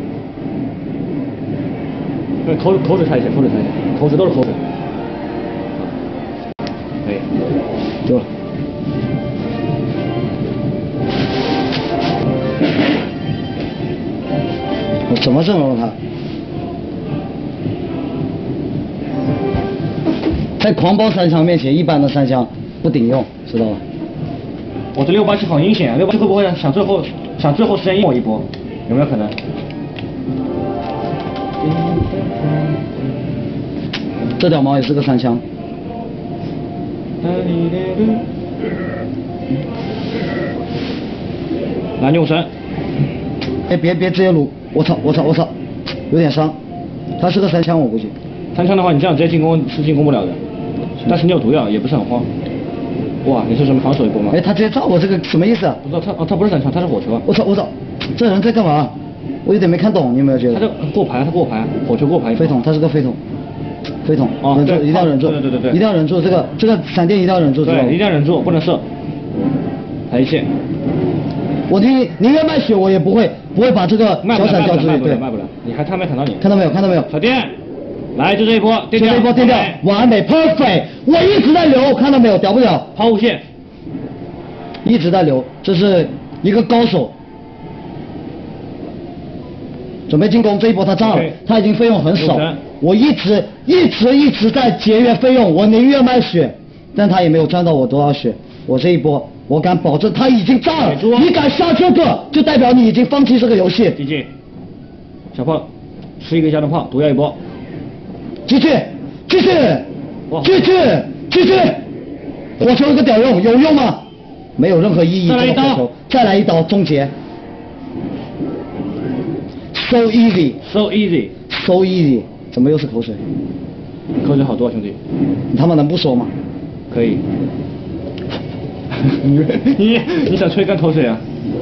口水擦一下，口水都是口水。哎， 对了。我怎么阵容他？在狂暴三枪面前，一般的三枪不顶用，知道吧？ 我这687好阴险啊！687会不会想最后时间阴我一波？有没有可能？ 这屌毛也是个三枪。 来牛神。 哎，别直接撸！我操！有点伤。他是个三枪，我估计。 三枪的话，你这样直接进攻是进攻不了的。但是你有毒药，也不是很慌。哇，你是什么防守一波吗？ 哎，他直接照我这个什么意思啊？ 不知道他不是三枪，他是火球啊！ 我操！这人在干嘛？我有点没看懂，你有没有觉得？ 他这过牌，火球过牌。 飞筒，他是个飞筒。 哦， 忍住，一定要忍住。 对。 一定要忍住，这个闪电一定要忍住， 对，一定要忍住，不能射。排一线。 我宁愿卖血，我也不会把这个小闪交出去。对， 卖不了。他没砍到你。 看到没有？ 小电，来就这一波， 就这一波电掉，完美 perfect， 我一直在流，看到没有？屌不屌？ 抛物线， 一直在流，这是一个高手。准备进攻，这一波他炸了，他已经费用很少。我一直在节约费用，我宁愿卖血，但他也没有赚到我多少血。我这一波，我敢保证他已经炸了。你敢下这个，就代表你已经放弃这个游戏。 继续，小炮，11个加农炮，毒药一波。 继续，火球有个屌用，有用吗？没有任何意义。 再来一刀， 再来一刀，终结。So easy， 怎么又是口水？ 口水好多，兄弟。 你他妈能不说吗？ 可以。你想吹干口水啊？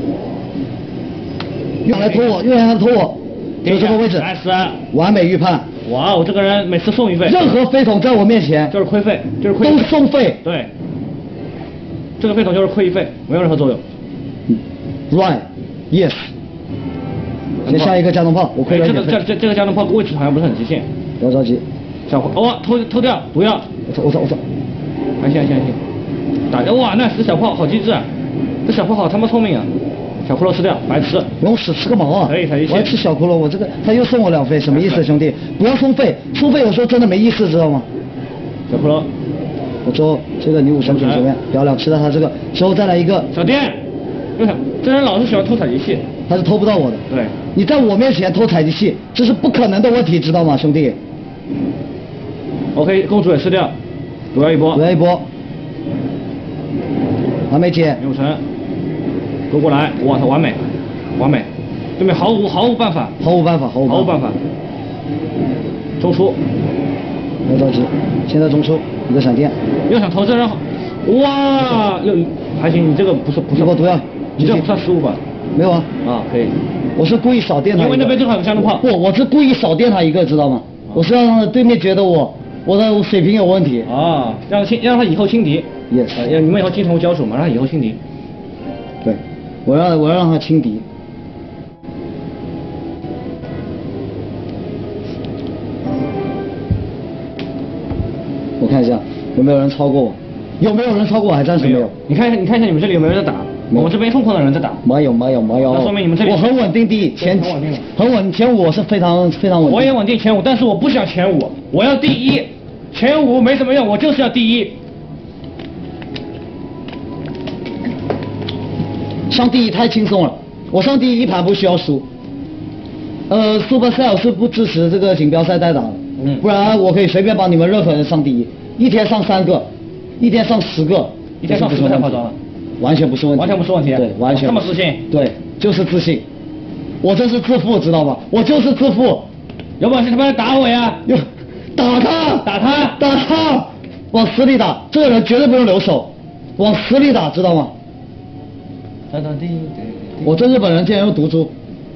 又来拖我，就这个位置。 nice， 完美预判。 哇，我这个人每次送一费。 任何飞筒在我面前就是亏费， 都送费。 对，这个飞筒就是亏一费，没有任何作用。 Right，yes。先下一个加农炮，我亏了点费。 这个加农炮位置好像不是很极限。 不要着急。 小炮，偷掉，毒药。 我操。 行。打掉，哇，那死小炮好机智啊！这小炮好他妈聪明啊！小骷髅吃掉，白痴。用屎吃个毛啊！可以。 我要吃小骷髅，我这个他又送我2费，什么意思，兄弟？不要送费有时候真的没意思，知道吗？ 小骷髅。 我之后这个女武神品随便漂亮，吃到他这个之后再来一个。 小电，这人老是喜欢偷采集器。 他是偷不到我的。 对。 你在我面前偷采集器，这是不可能的问题，知道吗，兄弟 ？OK， 公主也吃掉，毒药一波。 还没接。 女武神，勾过来，我操，完美，对面毫无办法。中出。 不要着急，现在中出一个闪电。 要想投这人好，哇，还行，你这个不是毒药， 你这不算失误吧？ 没有啊。 啊，可以。 我是故意少电他一个。 因为那边正好有加农炮。 不，我是故意少电他一个，知道吗？我是要让对面觉得我的水平有问题。 啊，让他以后轻敌。 Yes。 你们以后经常交手嘛，让他以后轻敌。 对，我要让他轻敌。我看一下有没有人超过我，还暂时没有。 你看一下你们这里有没有人在打？我们这边疯狂的人在打。 没有。 那说明你们这里我很稳定第一，很稳，前5我是非常稳定。 我也稳定前5，但是我不想前5，我要第1，前5没什么用，我就是要第1。 上第1太轻松了，我上第1盘不需要输。Supercell 是不支持这个锦标赛代打的，不然我可以随便帮你们任何人上第1，一天上3个，一天上10个， 一天上10个太夸张了。 完全不是问题。对，完全。 这么自信？ 对，就是自信。我这是自负，知道吗？我就是自负。 有本事他妈打我呀！ 打他！往死里打！这个人绝对不用留手，往死里打，知道吗？ 我这日本人竟然用毒株，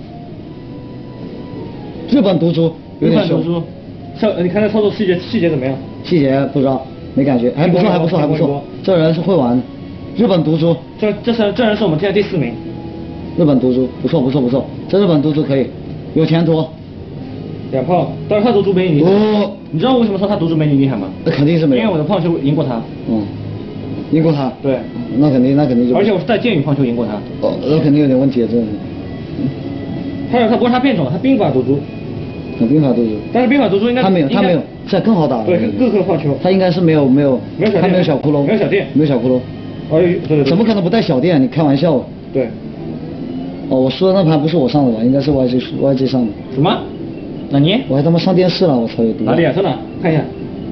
日本毒株有点凶。 你看他操作细节怎么样？ 细节不知道，没感觉，还不错。这人是会玩的，日本毒株。 这人是我们现在第4名。 日本毒株不错，这日本毒株可以，有前途。 2炮，但是他毒株没你厉害。你知道我为什么说他毒株没你厉害吗？ 那肯定是没有。 因为我的胖球赢过他。 赢过他。对。那肯定就。 而且我是带剑雨胖球赢过他。 那肯定有点问题，真的是。 他不是他变种，他兵法毒株。 兵法毒株。 但是兵法毒株应该他没有，现在更好打了。 对，各个胖球。 他应该是没有，他没有小骷髅。 没有小电。 没有小骷髅。 对。 怎么可能不带小电？你开玩笑。 对。 我输的那盘不是我上的吧？应该是 YG 上的。 什么？那你？ 我还他妈上电视了，我操有毒！ 哪里啊？在哪？看一下。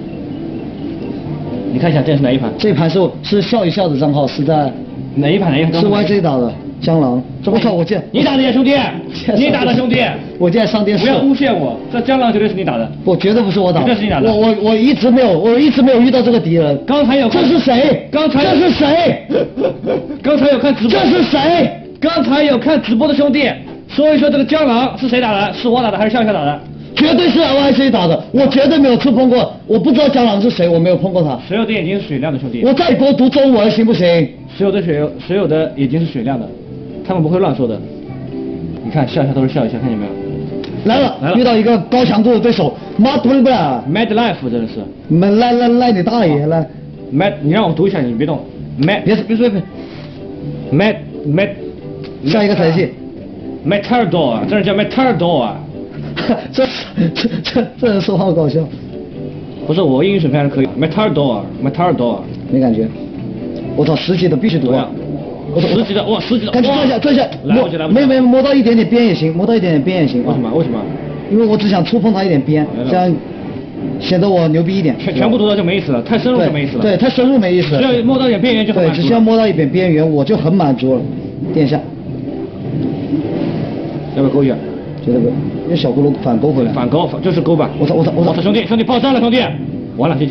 你看一下这是哪一盘？ 这一盘是笑一笑的账号，是在哪一盘？ 是 YG 打的江狼。我操！我见你打的呀，兄弟！你打的兄弟！ 我竟然上电视！ 不要诬陷我，这江狼绝对是你打的。 我绝对不是我打的。 绝对是你打的。 我一直没有遇到这个敌人。 刚才有。 这是谁？ 这是谁？ 刚才有看直播。 这是谁？ 刚才有看直播的兄弟，说一说这个江狼是谁打的？是我打的还是笑笑打的？ 绝对是 YG 打的，我绝对没有触碰过，我不知道江狼是谁，我没有碰过他。 所有的眼睛是水亮的兄弟。 我再给我读中文行不行？ 所有的眼睛是水亮的，他们不会乱说的。你看笑一下都是笑一下，看见没有？ 来了，遇到一个高强度的对手，妈读不了 ，Mad Life 真的是。 来你大爷来 ，Mad， 你让我读一下，你别动 ，Mad， 别 ，Mad， 下一个才戏 ，Matador， 这人叫 Matador。 这人说话搞笑。 不是我英语水平还是可以。Matador， 没感觉。我操，10级的必须读啊！ 我10级的，哇，10级的。 赶紧转一下。没摸到一点点边也行， 为什么？ 因为我只想触碰他一点边，这样显得我牛逼一点。 全部读到就没意思了，太深入就没意思了。 对，太深入没意思了。 只要摸到一点边缘就很满足。 对，只需要摸到一点边缘，我就很满足了。垫一下。 要不要勾一下？ 绝对不，因为小骷髅反勾回来。 反勾就是勾吧。我操，兄弟爆炸了，兄弟！完了，GG。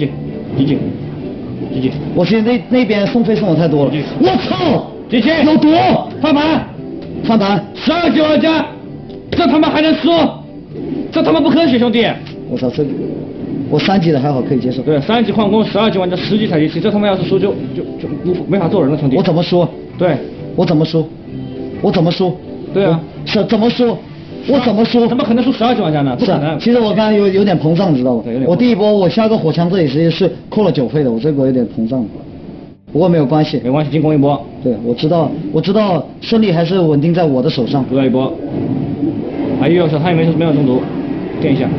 我现在那边送飞送我太多了。我操 ！GG 有毒！ 翻盘！12级玩家，这他妈还能输？这他妈不科学，兄弟！ 我操，这我3级的还好可以接受。 对，3级矿工，12级玩家10级采集器，这他妈要是输就没法做人了，兄弟。 我怎么输？ 对， 我怎么输？对啊，怎么输？我怎么输？ 怎么可能输12级玩家呢？不可能。 其实我刚才有点膨胀，你知道吗？我第一波我下个火枪，这里实际是扣了9费的，我这波有点膨胀。不过没有关系， 进攻一波。 对，我知道胜利还是稳定在我的手上。 读到一波。哎呦，小汤也没有中毒，垫一下。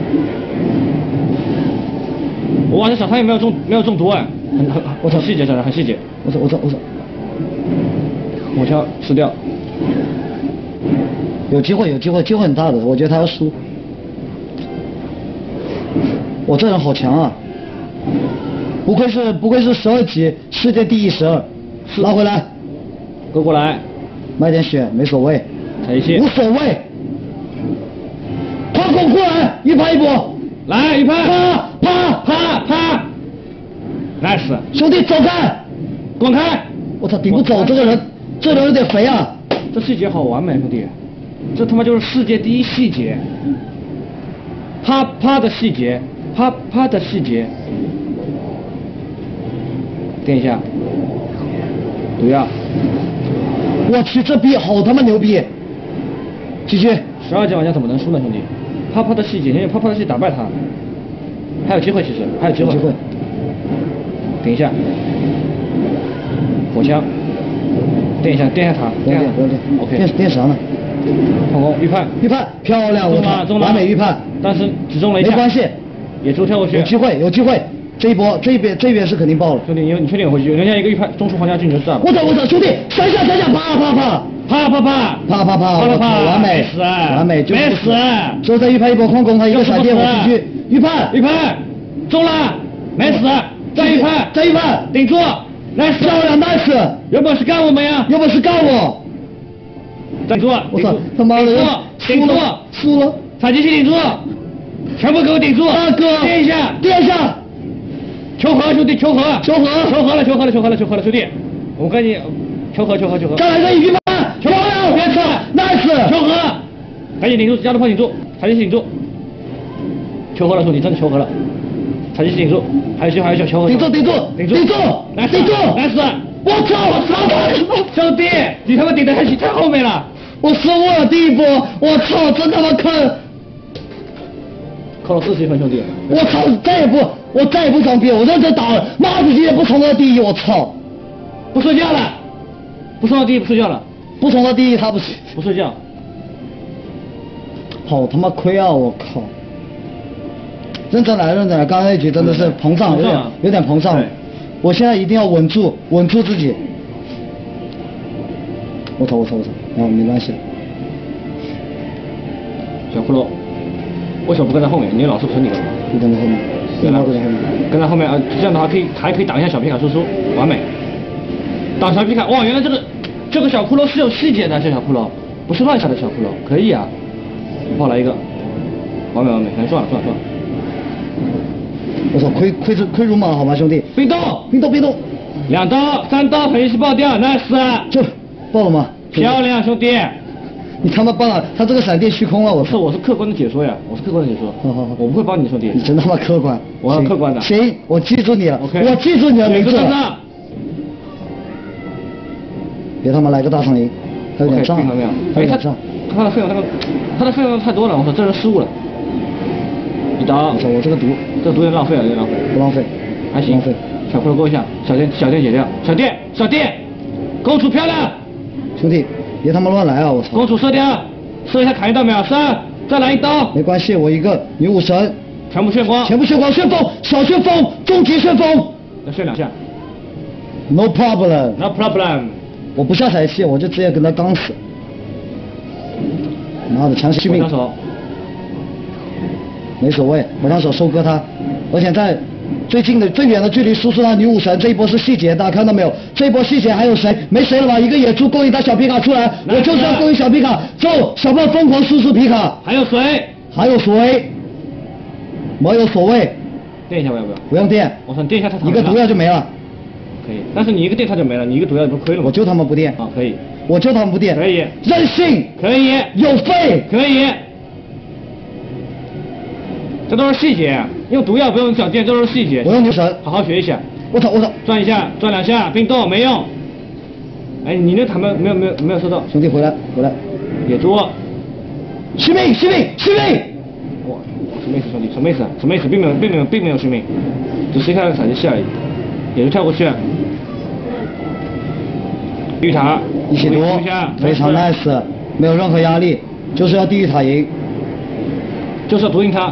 哇，这小汤也没有中毒哎，我操，细节真的很细节。 我操！ 火枪吃掉。 有机会很大的，我觉得他要输。我这人好强啊！不愧是12级，世界第12。拉回来， 勾过来， 卖点血没所谓，无所谓。快滚过来，一拍一波， 来一拍， 啪 ，nice， 兄弟走开， 滚开！ 我操，顶不走，这人有点肥啊。 这细节好完美，兄弟。这他妈就是世界第1细节，啪的细节，啪的细节，垫一下，毒药， 我去，这逼好他妈牛逼！继续 ，12级玩家怎么能输呢，兄弟？啪的细节，因为啪的细节打败他，还有机会，其实还有机会，顶一下，火枪，垫一下塔， 不用垫 ，OK， 垫啥呢？ 矿工预判， 漂亮， 中了， 完美预判， 但是只中了一下， 没关系， 野猪跳过去， 有机会，这边是肯定爆了， 兄弟，你确定回去？人家一个预判，中出皇家军就炸了。 我操，兄弟，3下，啪，完美， 没死， 之后再预判一波矿工，他一个闪电我进去，预判， 中了，没死，再预判，顶住，来， 漂亮 ，nice， 有本事干我们呀，顶住！ 我操，他妈的，输了！ 采集器顶住，全部给我顶住！ 大哥， 垫一下！求和，兄弟，求和，兄弟，我跟你求和！ 再来个预判！ 漂亮！别撤！ ，nice， 求和，赶紧顶住，加速炮顶住，踩进去顶住，求和了，兄弟，真的求和了，踩进去顶住，还有球，求和， 顶住， 来顶住， 来死！ 我操， 兄弟，你他妈顶得太后面了， 我失误了第一波，我操，真他妈坑！ 扣了40分，兄弟， 我操，我再也不装逼，我认真打了，妈的，今天不冲到第一，我操， 不睡觉了，不冲到第一不睡觉了， 不冲到第一他不行， 不睡觉， 好他妈亏啊，我靠！认真来，刚才那局真的是膨胀，有点膨胀。我现在一定要稳住自己。我操，没关系。 小骷髅，为什么不跟在后面？你老是存你的。 不跟在后面。 跟在后面啊，这样的话还可以挡一下小皮卡输出，完美。挡小皮卡，哇，原来这个小骷髅是有细节的，这小骷髅不是乱下的小骷髅，可以啊。爆来一个，完美，算了。 我操，亏如马好吗，兄弟？ 冰冻，2刀3刀，很一起爆掉 ，nice， 这爆了吗？ 漂亮，兄弟！ 你他妈爆了，他这个闪电虚空啊！我操！ 我是客观的解说呀，好，我不会帮你兄弟。 你真他妈客观！ 我要客观的。 行，我记住你了。 OK， 我记住你的名字了。别他妈来个大长赢，还有点胀，还有点胀。 他的费用太多了，我操，这人失误了。一刀。 我操，我这个毒有点浪费了， 不浪费， 还行。小骷髅勾一下，小电解掉，小电，公主漂亮。 兄弟，别他妈乱来啊！我操！ 公主射掉，射一下砍一刀没有？再来一刀。 没关系，我一个女武神。 全部炫光， 旋风，小旋风，终极旋风。 再炫2下。 No problem。我不下彩器，我就直接跟他刚死。妈的，强势续命。没所谓，我当手收割他，而且在最远的距离输出他女武神，这一波是细节，大家看到没有？这一波细节还有谁？没谁了吧？一个野猪勾引他小皮卡出来，我就是要勾引小皮卡，走，小胖疯狂输出皮卡。 还有谁？ 没有所谓。 电一下要不要？ 不用电。 我说你电一下他一个毒药就没了。 可以，但是你一个电他就没了，你一个毒药不亏了吗？ 我就他妈不电。 啊，可以。 我就他妈不电。 可以。 任性。 可以。 有肺。 可以。这都是细节，用毒药不用小电，这都是细节。 我用女神， 好好学一下。 我操！ 转一下，转2下，冰冻没用。哎，你那塔没有收到。 兄弟回来。 野猪。 续命！ 哇，什么意思，兄弟？什么意思？并没有续命，只是一开始闪击器而已，野猪跳过去。地狱塔一起夺，非常 nice， 没有任何压力，就是要地狱塔赢， 就是要毒赢他。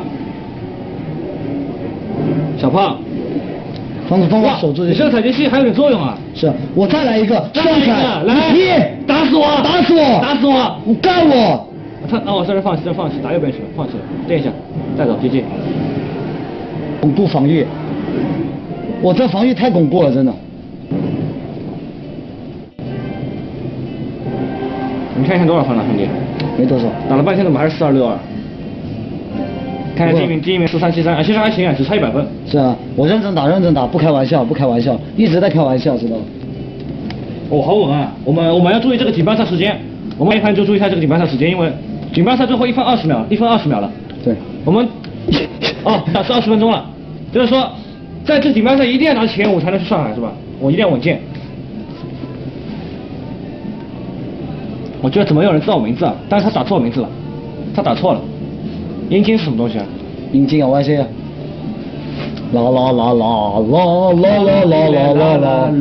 小胖， 疯狂守住。 你这个采集器还有点作用啊！ 是，我再来一个， 来，打死我！ 你干我！ 我这放弃，打右边去了，放弃了，垫一下，再走，GG。 巩固防御，我这防御太巩固了，真的。 你看一下多少分了，兄弟？ 没多少， 打了半天怎么还是4262？看看第一名4373，其实还行啊，只差100分。 是啊，我认真打，不开玩笑，一直在开玩笑，知道吗？ 哦，好稳啊！我们要注意这个锦标赛时间，我们一盘就注意一下这个锦标赛时间，因为锦标赛最后1分20秒了。对，我们打是20分钟了，就是说在这锦标赛一定要拿前5才能去上海，是吧？我一定要稳健。我觉得怎么有人知道我名字啊？但是他打错名字了，阴茎是什么东西啊？ 阴茎啊 ，YC 啊。啦啦啦啦啦啦啦啦啦啦啦。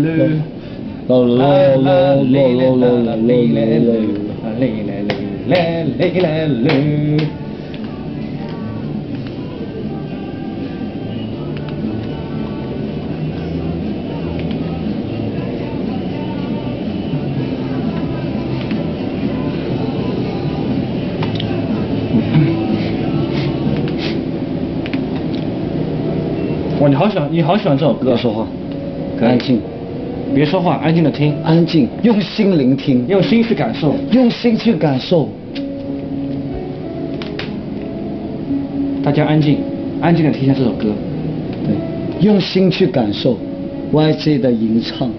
哇，你好喜欢这首歌。 别说话，安静。 别说话，安静的听。 安静，用心聆听， 用心去感受。大家安静的听一下这首歌。 对，用心去感受 YG 的吟唱。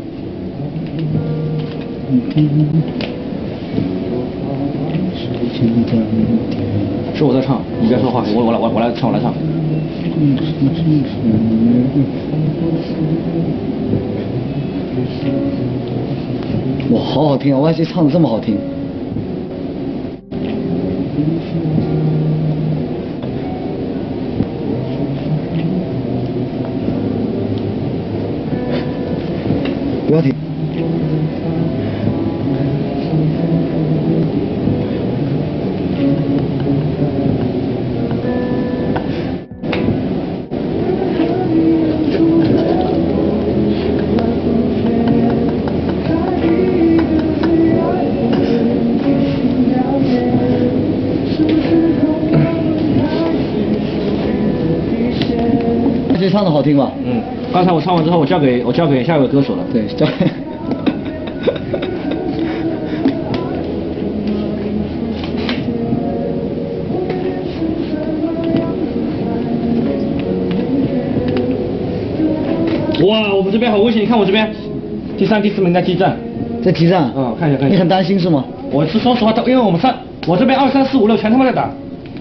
是我在唱，你别说话，我来唱，我来唱。 哇，好好听啊！YC 唱的这么好听。不要停。这唱的好听吧？ 嗯，刚才我唱完之后，我交给下一位歌手了。 对，交给。 哇，我们这边好危险！你看我这边，第3、第4名在激战。 在激战？ 嗯，看一下。 你很担心是吗？ 我是说实话，因为我这边2、3、4、5、6全他妈在打。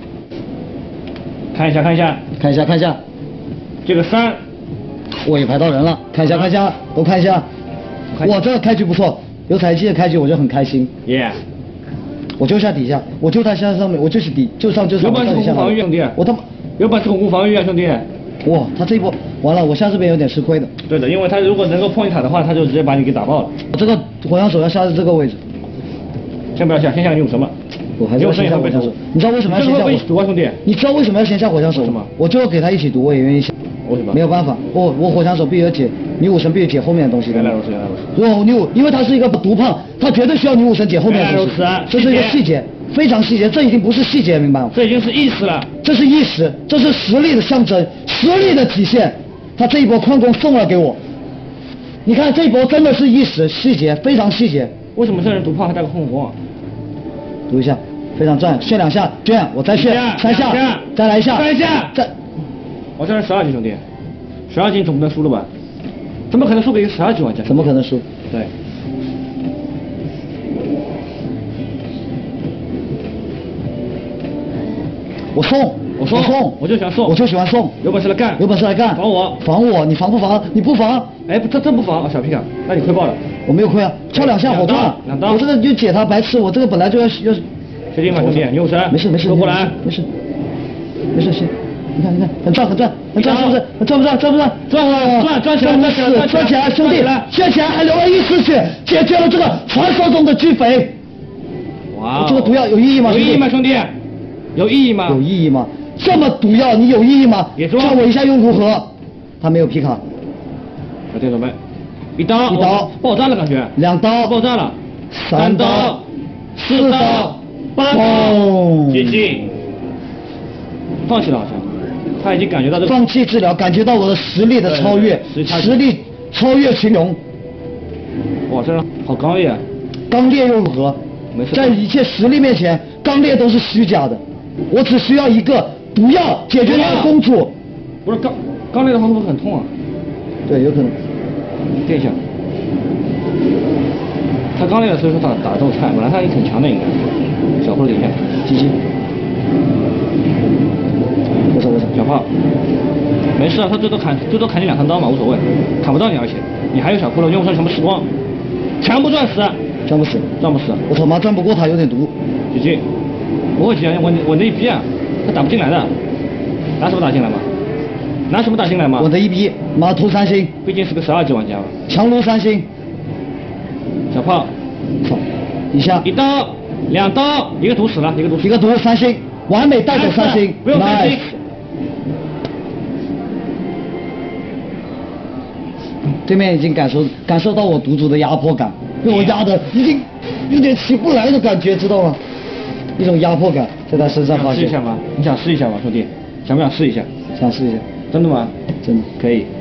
看一下。这个3， 我也排到人了，看一下，都看一下。哇，这个开局不错，有采集的开局我就很开心。 耶！ 我就下底下，我就他上面，我就是底，就上。 有本事巩固防御，兄弟！ 我他妈有本事巩固防御啊，兄弟！ 哇，他这一波完了，我下这边有点吃亏的。 对的，因为他如果能够碰一塔的话，他就直接把你给打爆了。 这个火枪手要下在这个位置。 先不要下，先下女武神吧。 我还是要先下火枪手。你知道为什么要先下火？ 毒啊，兄弟！ 你知道为什么要先下火枪手吗？我就要给他一起毒，我也愿意下。 为什么？ 没有办法，我火枪手必须要解，女武神必须解后面的东西的。 原来如此。 如果因为他是一个毒胖，他绝对需要女武神解后面的东西。这是一个细节，非常细节，这已经不是细节，明白吗？ 这已经是意识了。 这是意识，这是实力的象征，实力的体现。他这一波矿工送了给我，你看这一波真的是意识细节，非常细节。 为什么这人毒胖还带个控红啊？ 读一下，非常赚，炫2下，卷，我再炫3下，再来一下 ，3下， 再。 我这人12级兄弟，12级总不能输了吧？怎么可能输给一个12级玩家？ 怎么可能输？ 对。 我送， 我就喜欢送， 我就喜欢送。 有本事来干，防我， 你防不防？你不防？ 哎，这真不防啊，小屁啊，那你亏爆了。 我没有亏啊，敲2下好赚了。 2刀， 我这个就解他白痴，我这个本来就要。 确定吗，兄弟？女武神。 没事， 都过来。 没事，行。你看，很赚，是不是？赚不赚？赚起来，兄弟，炫起来，还留了1丝血，解决了这个传说中的巨匪。 哇， 这个毒药有意义吗？ 有意义吗，兄弟？有意义吗？ 有意义吗？这么毒药你有意义吗？叫我一下又如何？他没有皮卡。 我这准备，1刀，爆炸了感觉。 2刀， 爆炸了。 3刀，4刀 ，8刀，GG。放弃了好像，他已经感觉到这个。 放弃治疗，感觉到我的实力的超越，实力超越群龙。 哇，这人好刚烈啊！ 刚烈又如何？ 没事。 在一切实力面前，刚烈都是虚假的。我只需要一个毒药解决他的公主。 不是刚烈的话会不会很痛啊？ 对，有可能。 垫一下。他刚烈的所以说打得这么菜，本来他也挺强的应该。小炮点一下，GG。我手小炮。没事啊，他最多砍你2、3刀嘛，无所谓，砍不到你，而且你还有小骷髅，用上全部吃光，全部赚死。 赚不死。我他妈赚不过他，有点毒。 GG。不会急啊，我那一逼啊，他打不进来的，拿什么打进来嘛？我的一逼，马图3星， 毕竟是个12级玩家嘛。 强弩3星， 小炮， 操，一下 ，1刀，2刀，一个毒死了，一个毒3星，完美带走3星， 不用3星。 对面已经感受到我毒主的压迫感，被我压的已经有点起不来的感觉，知道吗？一种压迫感在他身上发现。 试一下吗？你想试一下吗，兄弟？想不想试一下？ 想试一下。 真的吗？ 真的。 可以。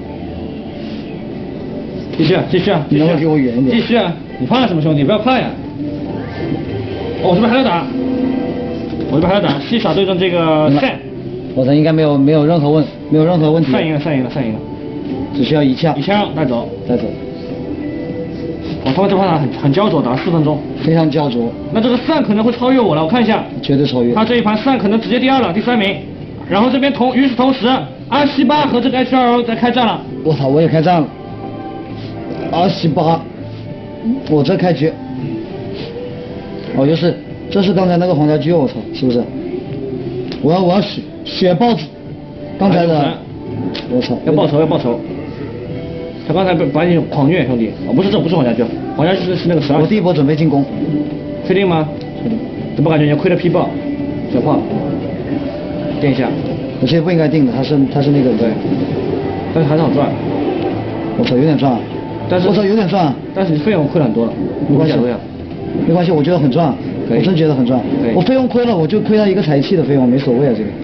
继续啊！ 你能不能给我远一点？ 继续啊！你怕什么，兄弟？不要怕呀！我这边还要打，戏耍对阵这个赛。 我这应该没有任何问题。 赛赢了。 只需要一枪带走。 我他妈这盘很焦灼，打了4分钟， 非常焦灼。 那这个3可能会超越我了，我看一下， 绝对超越。 他这一盘3可能直接第2了，第3名。然后这边与此同时，R78和这个 H2O 在开战了。 我操，我也开战了。R78，我这开局。哦，这是刚才那个皇家狙，我操，是不是？我要血豹子，刚才的。我操！ 要报仇！他刚才把你狂虐，兄弟！哦，不是，这不是皇家狙，皇家狙是那个12。 我第一波准备进攻。 确定吗？ 确定。 怎么感觉你亏了P爆？小炮，垫一下。 我其实不应该定的，他是那个对，但是还是好赚。 我操，有点赚。我操，有点赚。 但是你费用亏了很多了。 没关系，没关系，我觉得很赚。我真觉得很赚。我费用亏了，我就亏了一个财气的费用，没所谓啊，这个。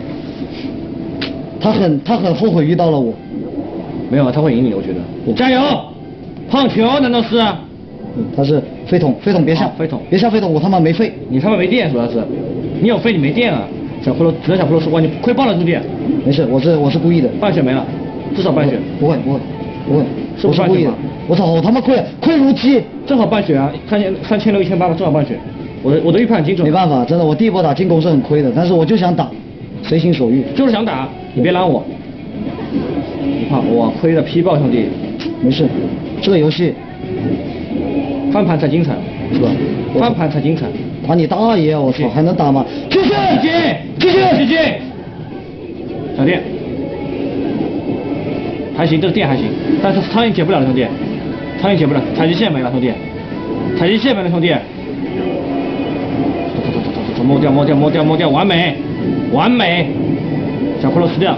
他很后悔遇到了我。 没有啊，他会赢你，我觉得。加油！胖球难道是？ 他是飞桶别下，别下飞桶，我他妈没费。 你他妈没电主要是，你有费你没电啊。小骷髅，只能小骷髅说哇，你亏爆了兄弟。 没事，我是故意的。 半血没了，至少半血。 不会，我是故意的。我操，我他妈亏如鸡。 正好半血啊，3600、1800正好半血。我的预判很精准。 没办法，真的，我第一波打进攻是很亏的，但是我就想打，随心所欲。 就是想打，你别拦我。你看我亏了P爆兄弟。 没事，这个游戏翻盘才精彩， 是吧？ 翻盘才精彩。 打你大爷！我操，还能打吗？继续！ 小电，还行，这个电还行，但是苍蝇解不了了，兄弟，苍蝇解不了，采集线没了，兄弟，采集线没了，兄弟。走，摸掉，完美，小骷髅吃掉。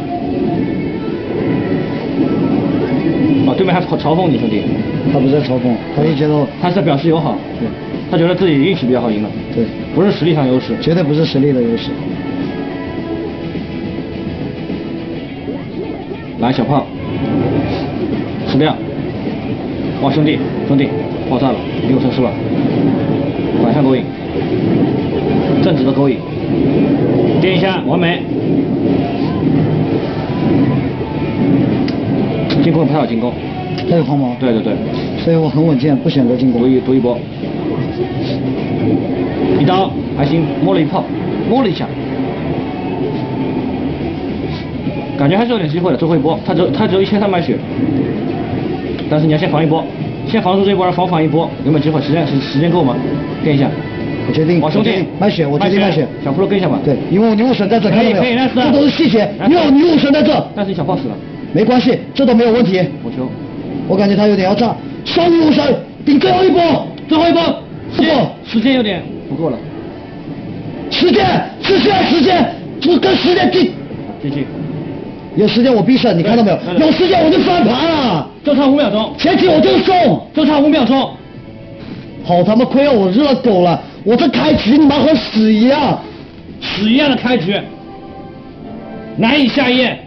哦，对面还嘲讽你，兄弟。 他不是在嘲讽，他就觉得他是在表示友好。 对。 他觉得自己运气比较好赢了。 对。 不是实力上优势。 绝对不是实力的优势。 来，小炮。吃掉。哇，兄弟，爆炸了，6胜4败。反向勾引。正直的勾引。垫一下，完美。进攻不太好进攻。 他有黄毛。 对。 所以我很稳健，不选择进攻。 赌一波。一刀还行，摸了一炮，摸了一下，感觉还是有点机会的。最后一波，他只有1300血，但是你要先防一波，先防住这一波，然后防一波，有没有机会？时间够吗？垫一下。 我决定。 哇，兄弟， 卖血，我决定卖血。 小骷髅跟一下吧。 对，因为我女武神在这，看到没有？ 这都是细节。因为我女武神在这。 但是你小炮死了。 没关系，这都没有问题。 我求。 我感觉他有点要炸，烧女武神，顶最后一波，时间有点不够了。 时间，我跟时间进。有时间我必胜，你看到没有？有时间我就翻盘了。 就差5秒钟。 前期我就送， 就差5秒钟。 好他妈亏了我热狗了，我这开局你妈和屎一样。 屎一样的开局，难以下咽。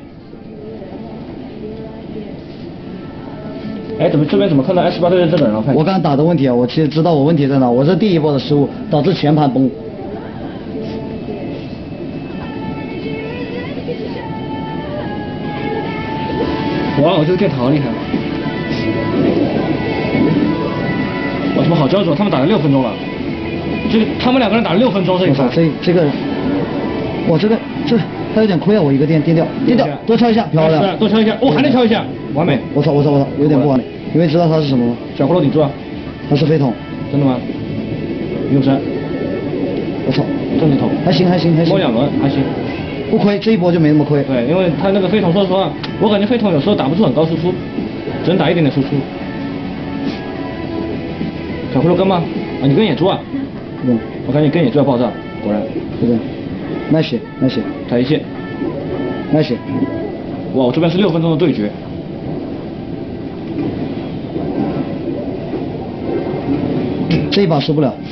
哎，这边怎么看到 S8对这个人了？ 我刚刚打的问题啊，我其实知道我问题在哪，我这第一波的失误导致全盘崩。 哇，我这个电塔好厉害！哇，他们好焦灼，他们打了6分钟了。他们2个人打了6分钟这一盘。 这个，我这他有点亏啊，我一个电掉，多敲一下，漂亮。 多敲一下，还能敲一下，完美。 我操，有点不完美。因为知道他是什么吗？ 小骷髅顶住啊！ 他是飞桶。 真的吗？女武神。 我操， 正头。 还行。 摸2轮还行。 不亏，这一波就没那么亏。 对，因为他那个飞桶，说实话，我感觉飞桶有时候打不出很高输出，只能打一点点输出。小骷髅跟吗？啊，你跟野猪啊？我感觉你跟野猪要爆炸，果然。 是的。卖血。 踩一线。 卖血。 哇，我这边是6分钟的对决。 这一把输不了。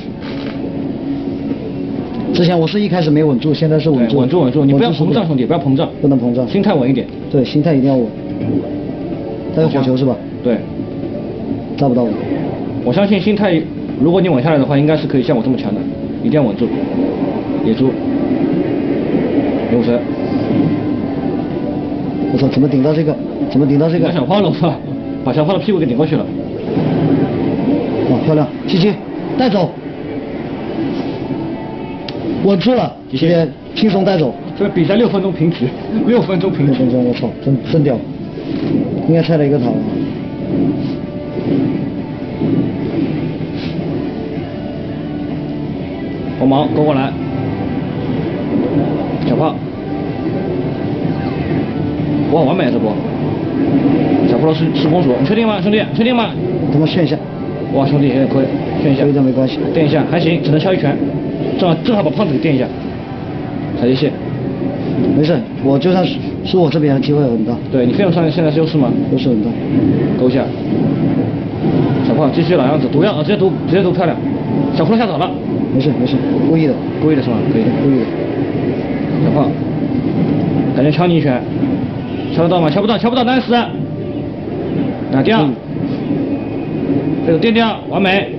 之前我是一开始没稳住，现在是稳住。 稳住，你不要膨胀，兄弟，不要膨胀。 不能膨胀。 心态稳一点。 对，心态一定要稳。他有火球是吧？ 对。 炸不到我。 我相信心态，如果你稳下来的话，应该是可以像我这么强的，一定要稳住。野猪。女武神。 我操，怎么顶到这个？ 小炮了，我操，把小炮的屁股给顶过去了。 哇， 漂亮，继续带走，稳住了，今天轻松带走。 这个比赛6分钟平局，6分钟平局。 6分钟，我操，真屌，应该拆了一个塔了。 红毛勾过来，小炮，哇，完美这波！小骷髅是公主，你确定吗，兄弟？确定吗？ 他妈炫一下！ 哇，兄弟有点亏，炫一下。 亏的没关系， 垫一下还行，只能敲一拳，正好把胖子给垫一下。踩地蟹， 没事，我就算是我这边机会很大。 对你费用上现在是优势吗？ 优势很大。 勾一下，小胖继续老样子，毒药直接毒漂亮，小骷髅吓走了。 没事，故意的是吗？可以， 故意的。 小胖，感觉敲你一拳，敲得到吗？敲不到，难死。打掉，这个垫掉，完美。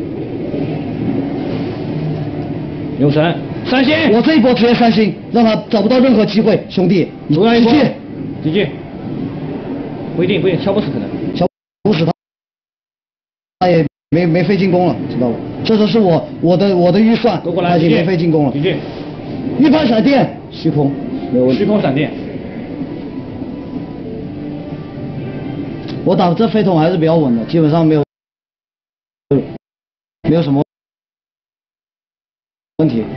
牛神3星， 我这一波直接3星，让他找不到任何机会，兄弟，你继续，不一定，敲不死可能， 敲不死他也没费进攻了，知道吧？这都是我的预算，他已经没费进攻了。 继续， 预判闪电，虚空，没有问题。 虚空闪电。 我打这飞桶还是比较稳的，基本上没有什么问题。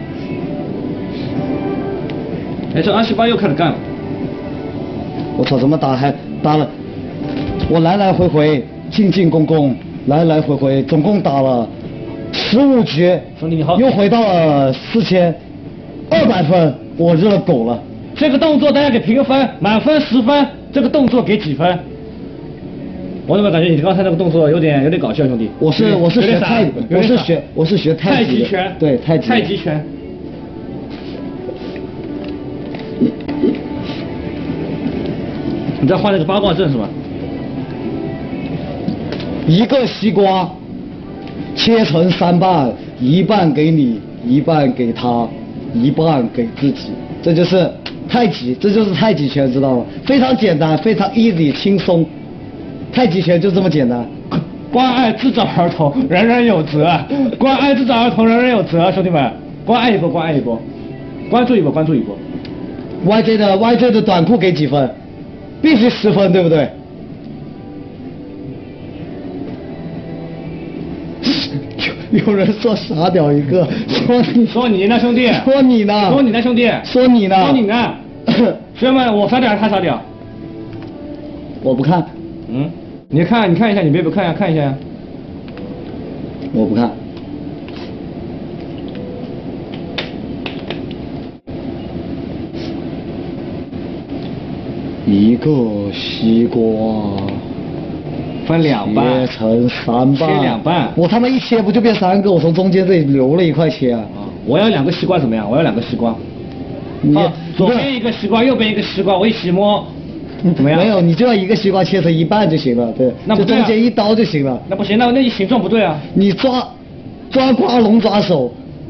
哎，这28又开始干了。 我操，怎么打了？我来来回回进攻攻，来来回回，总共打了15局， 兄弟你好， 又回到了4200分，我热狗了。 这个动作大家给评个分，满分10分，这个动作给几分？我怎么感觉你刚才那个动作有点搞笑，兄弟？我是学太极拳， 对太极拳。你在换那个八卦阵是吧？ 一个西瓜切成3半，一半给你，一半给他，一半给自己，这就是太极，这就是太极拳，知道吗？非常简单，非常 easy 轻松，太极拳就这么简单。 关爱智障儿童，人人有责。关爱智障儿童，人人有责，兄弟们，关爱一波，关注一波。 YJ 的短裤给几分？必须10分，对不对？有人说傻屌一个， 说你呢，兄弟， 说你呢， 兄弟， 说你呢， 学员们，我傻屌还是他傻屌？ 我不看。 你看一下，你别不看呀，看一下呀。 我不看。一个西瓜分2半， 切成3半， 切2半。 我他妈一切不就变3个？我从中间这里留了一块切啊！ 我要2个西瓜怎么样？我要2个西瓜。左边一个西瓜，右边一个西瓜，我一起摸，怎么样？ 没有，你就要一个西瓜切成1半就行了，对， 那不对啊， 就中间1刀就行了。 那不行，那你形状不对啊。 你抓瓜龙爪手。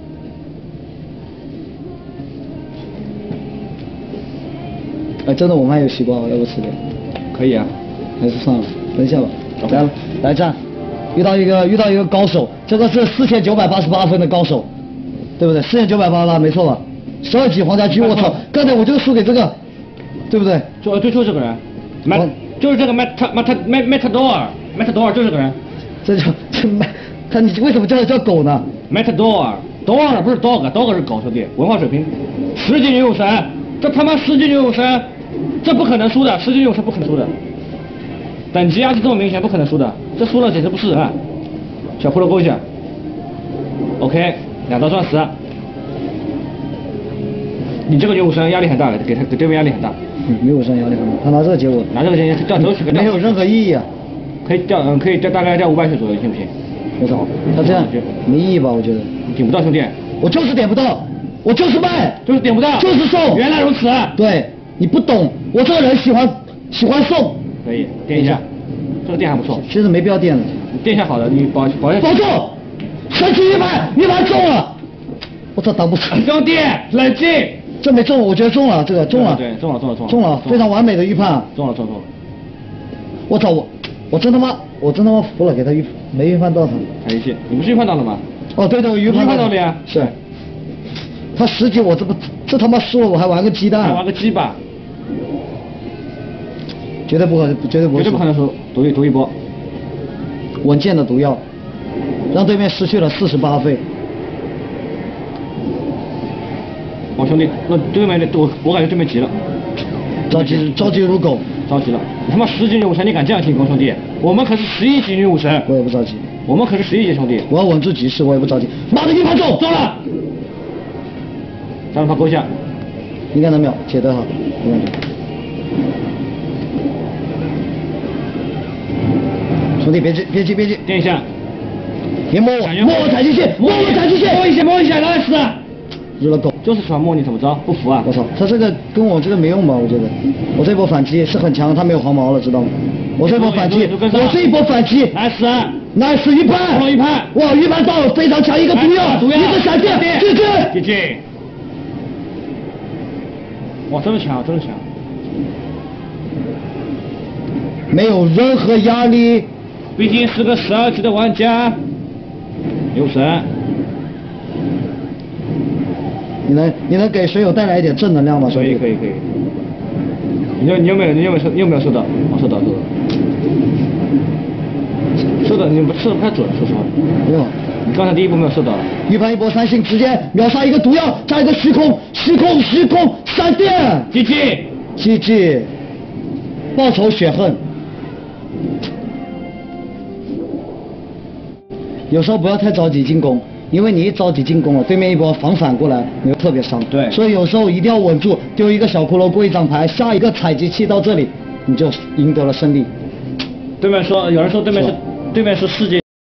真的我们还有西瓜，要不吃点？ 可以啊， 还是算了，等一下吧。来战，遇到一个高手，这个是4988分的高手，对不对？4988没错吧？12级皇家狙，我操！刚才我就输给这个，对不对？ 就是这个人，就是这个 Matador 就是这个人。 他你为什么叫狗呢 ？Matador 不是 dog 是狗，兄弟，文化水平。10级女武神，这他妈10级女武神，这不可能输的，10级女武神不可能输的。等级压制这么明显，不可能输的，这输了简直不是人。小骷髅勾一下 ，OK， 2刀撞死。你这个女武神压力很大的，给对面压力很大。 女武神压力很大，他拿这个接我， 拿这个接掉走血， 没有任何意义啊。 可以掉，大概掉500血左右，行不行？ 我操，他这样没意义吧？我觉得。 你点不到，兄弟。 我就是点不到，我就是卖， 就是点不到， 就是送。 原来如此。 对，你不懂，我这个人喜欢送。 可以垫一下，这个垫还不错。 其实没必要垫了， 垫一下好的，你保住， 神奇1拍，你把它中了。我操，挡不住。 兄弟，冷静。 这没中，我觉得中了，这个中了。 对，中了， 非常完美的预判。 中了。 我操，我真他妈服了，给他预判。 没预判到他。 踩进去，你不是预判到了吗？ 哦，对的，我预判到了呀。 是。他10级，我这他妈输了，我还玩个鸡蛋。 还玩个鸡巴。 绝对不可能，绝对不可能输，赌一波。 稳健的毒药，让对面失去了48费。 我兄弟，那对面的我感觉对面急了， 着急如狗， 着急了。你他妈10级女武神，你敢这样进攻，兄弟？我们可是11级女武神。 我也不着急。 我们可是11级兄弟。 我要稳住局势，我也不着急。妈的，一盘中了！ 让他勾下， 应该能秒，解得好，没问题。兄弟别急， 垫一下， 别摸我，摸我踩进去，摸一下，来死！日了狗， 就是喜欢摸你，怎么着？不服啊？ 我操，他这个跟我这个没用吧？我觉得，我这波反击是很强，他没有黄毛了，知道吗？我这波反击，我这一波反击， 来死预判，哇，预判到了，非常强，一个毒药，一个闪电， GG，哇，真的强， 没有任何压力。 毕竟是个12级的玩家，有神。 你能给水友带来一点正能量吗？ 可以。你有没有收到？我收到。收到，你收的不太准，说实话。 没有。 你刚才第一波没有收到。 预判一波3星，直接秒杀一个毒药，加一个虚空，闪电。GG，报仇雪恨。有时候不要太着急进攻，因为你一着急进攻了，对面一波防反过来，你会特别伤。 对。 所以有时候一定要稳住，丢一个小骷髅过一张牌，下一个采集器到这里，你就赢得了胜利。 有人说对面是世界。